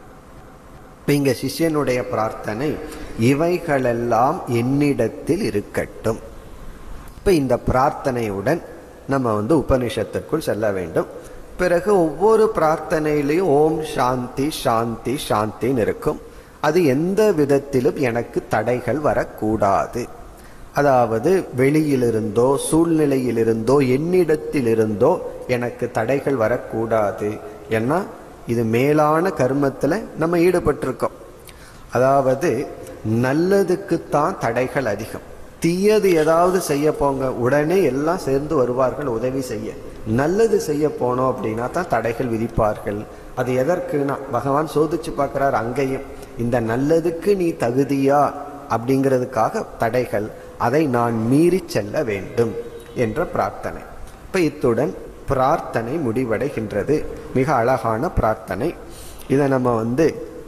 இங்க சிஷ்யனுடைய பிரார்த்தனை, இவைகளெல்லாம் என்னிடத்தில் இருக்கட்டும். இப்ப இந்த பிரார்த்தனையுடன் நம்ம வந்து உபனிஷத்திற்குள் செல்ல வேண்டும். பிறகு ஒவ்வொரு பிரார்த்தனையிலையும் ஓம் சாந்தி சாந்தி சாந்தின்னு இருக்கும். அது எந்த விதத்திலும் எனக்கு தடைகள் வரக்கூடாது. அதாவது வெளியிலிருந்தோ சூழ்நிலையிலிருந்தோ என்னிடத்திலிருந்தோ எனக்கு தடைகள் வரக்கூடாது. ஏன்னா இது மேலான கர்மத்துல நம்ம ஈடுபட்டிருக்கோம். அதாவது நல்லதுக்குத்தான் தடைகள் அதிகம். தீயது ஏதாவது செய்ய போங்க, உடனே எல்லாம் சேர்ந்து வருவார்கள் உதவி செய்ய. நல்லது செய்ய போனோம் அப்படின்னா தான் தடைகள் விதிப்பார்கள். அது எதற்குனா பகவான் சோதிச்சு பார்க்கிறார். அங்கேயும் இந்த நல்லதுக்கு நீ தகுதியா அப்படிங்கிறதுக்காக தடைகள், அதை நான் மீறி செல்ல வேண்டும் என்ற பிரார்த்தனை. இப்ப இத்துடன் பிரார்த்தனை முடிவடைகின்றது. மிக அழகான பிரார்த்தனை. இதை நம்ம வந்து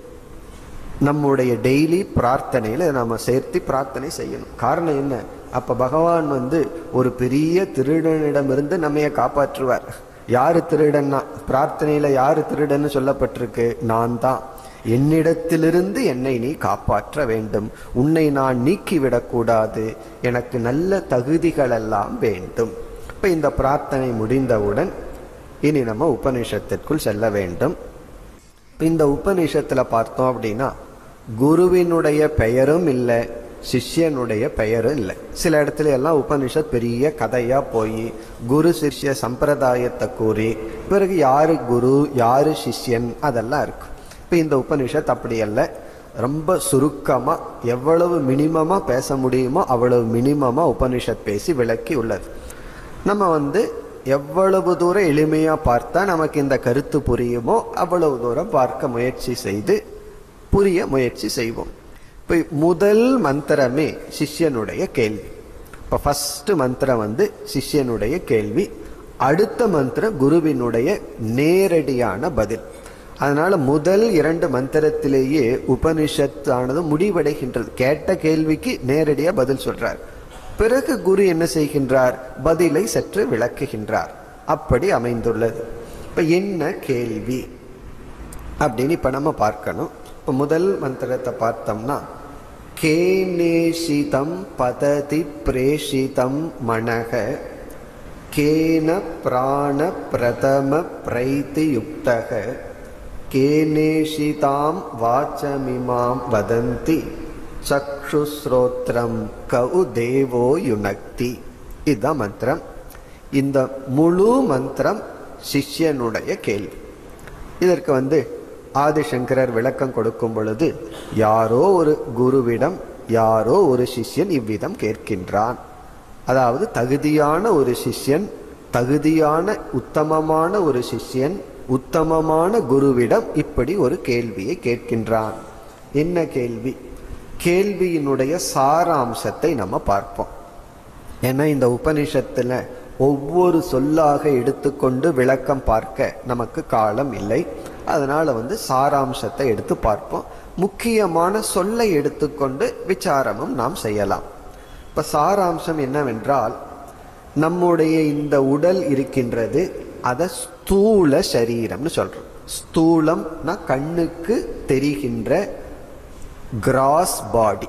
நம்முடைய டெய்லி பிரார்த்தனையில நம்ம சேர்த்து பிரார்த்தனை செய்யணும். காரணம் என்ன? அப்ப பகவான் வந்து ஒரு பெரிய திருடனிடமிருந்து நம்மைய காப்பாற்றுவார். யாரு திருடன்னா, பிரார்த்தனையில யாரு திருடன்னு சொல்லப்பட்டிருக்கு? நான் தான். என்னிடத்திலிருந்து என்னை நீ காப்பாற்ற வேண்டும், உன்னை நான் நீக்கிவிடக்கூடாது, எனக்கு நல்ல தகுதிகள் எல்லாம் வேண்டும். இப்ப இந்த பிரார்த்தனை முடிந்தவுடன் இனி நம்ம உபநிஷத்திற்குள் செல்ல வேண்டும். இந்த உபநிஷத்துல பார்த்தோம் அப்படின்னா குருவினுடைய பெயரும் இல்லை, சிஷ்யனுடைய பெயரும் இல்லை. சில இடத்துல எல்லாம் உபனிஷத் பெரிய கதையா போய் குரு சிஷ்ய சம்பிரதாயத்தை கூறி பிறகு யாரு குரு யாரு சிஷ்யன் அதெல்லாம் இருக்கு. இப்ப இந்த உபனிஷத் அப்படி அல்ல. ரொம்ப சுருக்கமா எவ்வளவு மினிமமா பேச முடியுமோ அவ்வளவு மினிமமா உபனிஷத் பேசி விளக்கி உள்ளது. நம்ம வந்து எவ்வளவு தூரம் எளிமையா பார்த்தா நமக்கு இந்த கருத்து புரியுமோ அவ்வளவு தூரம் பார்க்க முயற்சி செய்து புரிய முயற்சி செய்வோம். இப்போ முதல் மந்திரமே சிஷ்யனுடைய கேள்வி. இப்போ ஃபர்ஸ்ட் மந்திரம் வந்து சிஷ்யனுடைய கேள்வி, அடுத்த மந்திரம் குருவினுடைய நேரடியான பதில். அதனால முதல் இரண்டு மந்திரத்திலேயே உபனிஷத்தானது முடிவடைகின்றது. கேட்ட கேள்விக்கு நேரடியா பதில் சொல்றார். பிறகு குரு என்ன செய்கின்றார்? பதிலை சற்று விளக்குகின்றார். அப்படி அமைந்துள்ளது. இப்ப என்ன கேள்வி அப்படின்னு இப்ப நம்ம பார்க்கணும். இப்ப முதல் மந்திரத்தை பார்த்தோம்னா, கேனேஷிதம் பததி பிரேஷிதம் மனக கேன பிராண பிரதம பிரைதி யுக்தக கேனேஷிதாம் வாச்சமிமாம் வதந்தி சக்ஷுஸ்ரோத்ரம் கவு தேவோ யுனக்தி. இதுதான் மந்திரம். இந்த முழு மந்திரம் சிஷ்யனுடைய கேள்வி. இதற்கு வந்து ஆதிசங்கரர் விளக்கம் கொடுக்கும் பொழுது, யாரோ ஒரு குருவிடம் யாரோ ஒரு சிஷ்யன் இவ்விதம் கேட்கின்றான். அதாவது தகுதியான ஒரு சிஷ்யன், தகுதியான உத்தமமான ஒரு சிஷ்யன் உத்தமமான குருவிடம் இப்படி ஒரு கேள்வியை கேட்கின்றான். என்ன கேள்வி? கேள்வியினுடைய சாராம்சத்தை நம்ம பார்ப்போம். ஏன்னா இந்த உபனிஷத்துல ஒவ்வொரு சொல்லாக எடுத்துக்கொண்டு விளக்கம் பார்க்க நமக்கு காலம் இல்லை. அதனால வந்து சாராம்சத்தை எடுத்து பார்ப்போம். முக்கியமான சொல்லை எடுத்துக்கொண்டு விசாரமும் நாம் செய்யலாம். இப்ப சாராம்சம் என்னவென்றால், நம்முடைய இந்த உடல் இருக்கின்றது, அத ஸ்தூல சரீரம்னு சொல்றோம். ஸ்தூலம்னா கண்ணுக்கு தெரிகின்ற கிராஸ் பாடி,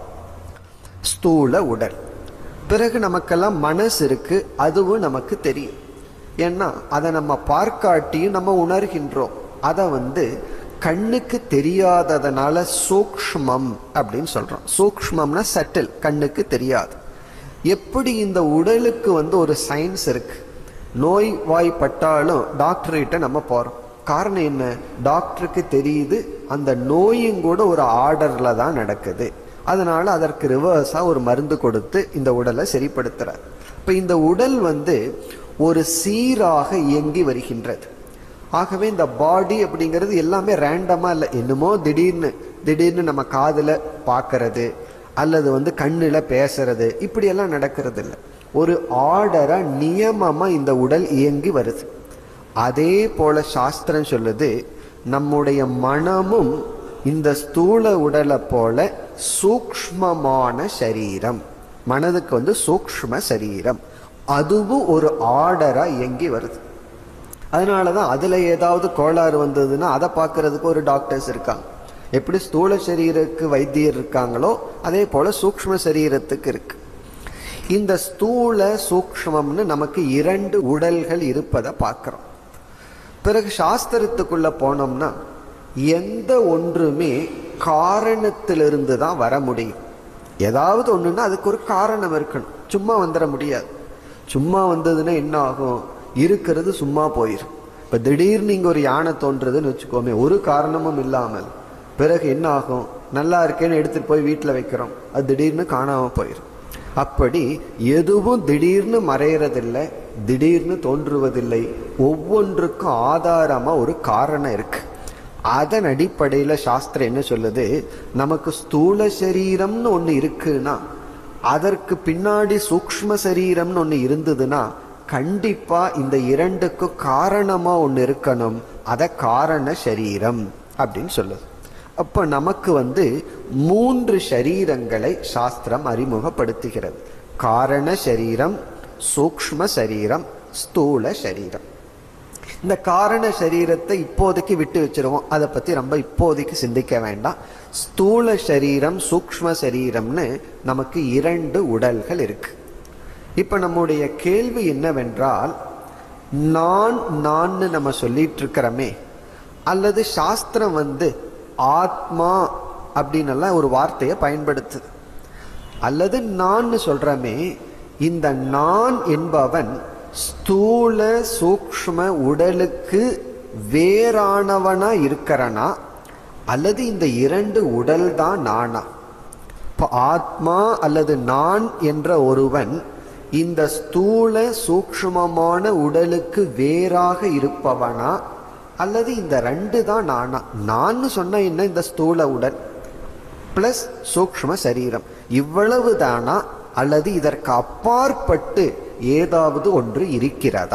ஸ்தூல உடல். பிறகு நமக்கெல்லாம் மனசு இருக்கு, அதுவும் நமக்கு தெரியும். ஏன்னா அதை நம்ம பார்க்காட்டியும் நம்ம உணர்கின்றோம். அதை வந்து கண்ணுக்கு தெரியாததுனால சூக்ஷ்மம் அப்படின்னு சொல்றோம். சூக்ஷ்மம்னா சட்டில், கண்ணுக்கு தெரியாது. எப்படி இந்த உடலுக்கு வந்து ஒரு சயின்ஸ் இருக்கு. நோய் வாய்ப்பட்டாலும் டாக்டர்கிட்ட நம்ம போறோம். காரணம் என்ன? டாக்டருக்கு தெரியுது அந்த நோயும் கூட ஒரு ஆர்டர்ல தான் நடக்குது. அதனால அதற்கு ரிவர்ஸா ஒரு மருந்து கொடுத்து இந்த உடலை சரிப்படுத்துறார். இப்ப இந்த உடல் வந்து ஒரு சீராக இயங்கி வருகின்றது. ஆகவே இந்த பாடி அப்படிங்கிறது எல்லாமே ரேண்டமா இல்லை. என்னமோ திடீர்னு திடீர்னு நம்ம காதுல பார்க்கறது அல்லது வந்து கண்ணுல பேசுறது இப்படியெல்லாம் நடக்கிறது இல்லை. ஒரு ஆர்டரா நியமமா இந்த உடல் இயங்கி வருது. அதே போல சாஸ்திரம் சொல்லுது, நம்முடைய மனமும் இந்த ஸ்தூல உடலை போல சூக்ஷ்மமான சரீரம். மனதுக்கு வந்து சூக்ஷ்ம சரீரம், அதுவும் ஒரு ஆர்டரா இயங்கி வருது. அதனாலதான் அதுல ஏதாவது கோளாறு வந்ததுன்னா அதை பார்க்கறதுக்கு ஒரு டாக்டர்ஸ் இருக்காங்க. எப்படி ஸ்தூல சரீரத்துக்கு வைத்தியர் இருக்காங்களோ அதே போல சூக்ஷ்ம சரீரத்துக்கு இருக்கு. இந்த ஸ்தூல சூக்ஷ்மம்னு நமக்கு இரண்டு உடல்கள் இருப்பதை பார்க்கிறோம். பிறகு சாஸ்திரத்துக்குள்ள போனோம்னா எந்த ஒன்றுமே காரணத்திலிருந்து தான் வர முடியும். ஏதாவது ஒண்ணுன்னா அதுக்கு ஒரு காரணம் இருக்கணும், சும்மா வந்துட முடியாது. சும்மா வந்ததுன்னா என்ன ஆகும்? இருக்கிறது சும்மா போயிடும். இப்ப திடீர்னு நீங்க ஒரு யானை தோன்றதுன்னு வச்சுக்கோமே, ஒரு காரணமும் இல்லாமல், பிறகு என்ன ஆகும்? நல்லா இருக்கேன்னு எடுத்துட்டு போய் வீட்டுல வைக்கிறோம், அது திடீர்னு காணாம போயிடும். அப்படி எதுவும் திடீர்னு மறையறதில்லை, திடீர்னு தோன்றுவதில்லை. ஒவ்வொன்றுக்கும் ஆதாரமா ஒரு காரணம் இருக்கு. அதன் அடிப்படையில சாஸ்திரம் என்ன சொல்லுது? நமக்கு ஸ்தூல சரீரம்னு ஒண்ணு இருக்குன்னா அதற்கு பின்னாடி சூக்ஷ்ம சரீரம்னு ஒண்ணு இருந்ததுன்னா கண்டிப்பா இந்த இரண்டுக்கும் காரணமா ஒண்ணு இருக்கணும். அத காரண சரீரம் அப்படின்னு சொல்லுது. அப்ப நமக்கு வந்து மூன்று சரீரங்களை சாஸ்திரம் அறிமுகப்படுத்துகிறது. காரண சரீரம், சூக்ஷ்ம சரீரம், ஸ்தூல சரீரம். இந்த காரண சரீரத்தை இப்போதைக்கு விட்டு வச்சிருவோம், அதை பத்தி ரொம்ப இப்போதைக்கு சிந்திக்க வேண்டாம். ஸ்தூல சரீரம், சூக்ஷ்ம சரீரம்னு நமக்கு இரண்டு உடல்கள் இருக்கு. இப்ப நம்முடைய கேள்வி என்னவென்றால், நான் நான் நம்ம சொல்லிட்டு இருக்கிறோமே, அல்லது சாஸ்திரம் வந்து ஆத்மா அப்படின்னு ஒரு வார்த்தையை பயன்படுத்துது, அல்லது நான் சொல்றமே, இந்த நான் என்பவன் ஸ்தூல சூக்ஷ்ம உடலுக்கு வேறானவனா இருக்கிறனா, அல்லது இந்த இரண்டு உடல் தான் நானா? இப்போ ஆத்மா அல்லது நான் என்ற ஒருவன் இந்த ஸ்தூல சூக்ஷ்மமான உடலுக்கு வேறாக இருப்பவனா, அல்லது இந்த ரெண்டு தான் நானா? நான் சொன்ன என்ன? இந்த ஸ்தூல உடல் பிளஸ் சூக்ஷ்ம சரீரம் இவ்வளவு தானா, அல்லது இதற்கு அப்பாற்பட்டு ஏதாவது ஒன்று இருக்கிறதா?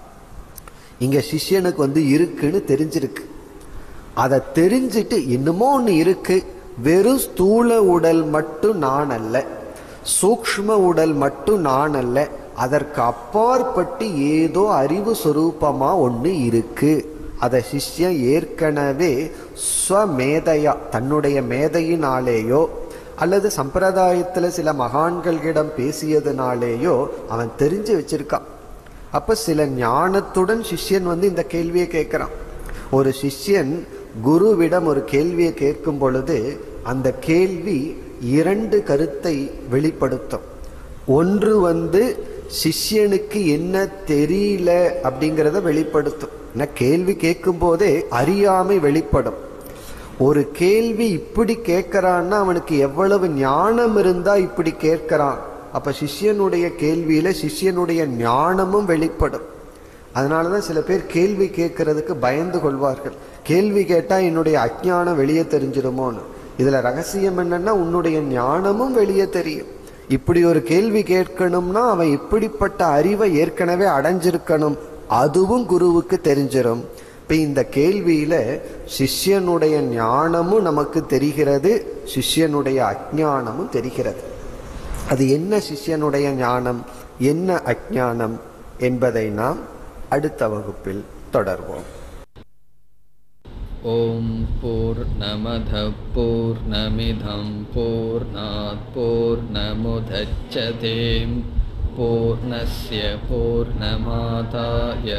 இங்க சிஷ்யனுக்கு வந்து இருக்குன்னு தெரிஞ்சிருக்கு. அதை தெரிஞ்சிட்டு இன்னுமோ ஒன்று இருக்கு, வெறும் ஸ்தூல உடல் மட்டும் நான் அல்ல, சூக்ஷ்ம உடல் மட்டும் நான் அல்ல, அதற்கு அப்பாற்பட்டு ஏதோ அறிவு சொரூபமா ஒன்று இருக்கு. அதை சிஷ்யன் ஏற்கனவே ஸ்வமேதையா தன்னுடைய மேதையினாலேயோ அல்லது சம்பிரதாயத்துல சில மகான்களிடம் பேசியதுனாலேயோ அவன் தெரிஞ்சு வச்சிருக்கான். அப்ப சில ஞானத்துடன் சிஷ்யன் வந்து இந்த கேள்வியை கேட்கிறான். ஒரு சிஷ்யன் குருவிடம் ஒரு கேள்வியை கேட்கும் பொழுது அந்த கேள்வி இரண்டு கருத்தை வெளிப்படுத்தும். ஒன்று வந்து சிஷ்யனுக்கு என்ன தெரியல அப்படிங்கிறத வெளிப்படுத்தும். கேள்வி கேட்கும் போதே அறியாமை வெளிப்படும். ஒரு கேள்வி இப்படி கேட்கிறான்னா அவனுக்கு எவ்வளவு ஞானம் இருந்தா இப்படி கேட்கிறான். அப்ப சிஷ்யனுடைய கேள்வியில சிஷ்யனுடைய ஞானமும் வெளிப்படும். அதனாலதான் சில பேர் கேள்வி கேட்கறதுக்கு பயந்து கொள்வார்கள். கேள்வி கேட்டா என்னுடைய அஞ்ஞானம் வெளியே தெரிஞ்சிடுமோன்னு. இதுல ரகசியம் என்னன்னா, உன்னுடைய ஞானமும் வெளியே தெரியும். இப்படி ஒரு கேள்வி கேட்கணும்னா அவன் இப்படிப்பட்ட அறிவை ஏற்கனவே அடைஞ்சிருக்கணும், அதுவும் குருவுக்கு தெரிஞ்சிடும். இப்ப இந்த கேள்வியில சிஷ்யனுடைய ஞானமும் நமக்கு தெரிகிறது, சிஷ்யனுடைய அஞ்ஞானமும் தெரிகிறது. அது என்ன சிஷ்யனுடைய ஞானம், என்ன அஞ்ஞானம் என்பதை நாம் அடுத்த வகுப்பில் தொடர்வோம். ஓம் பூர்ணமதః பூர்ணமிதம் பூர்ணாத் பூர்ணமுதச்யதே பூர்ணஸ்ய பூர்ணமாதாய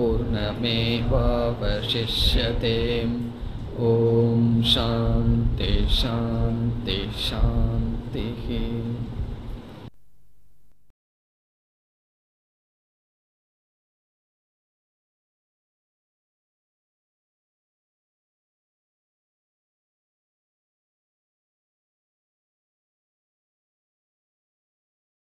பூர்ணமேவாவசிஷ்யதே. ஓம் சாந்தி சாந்தி சாந்தி.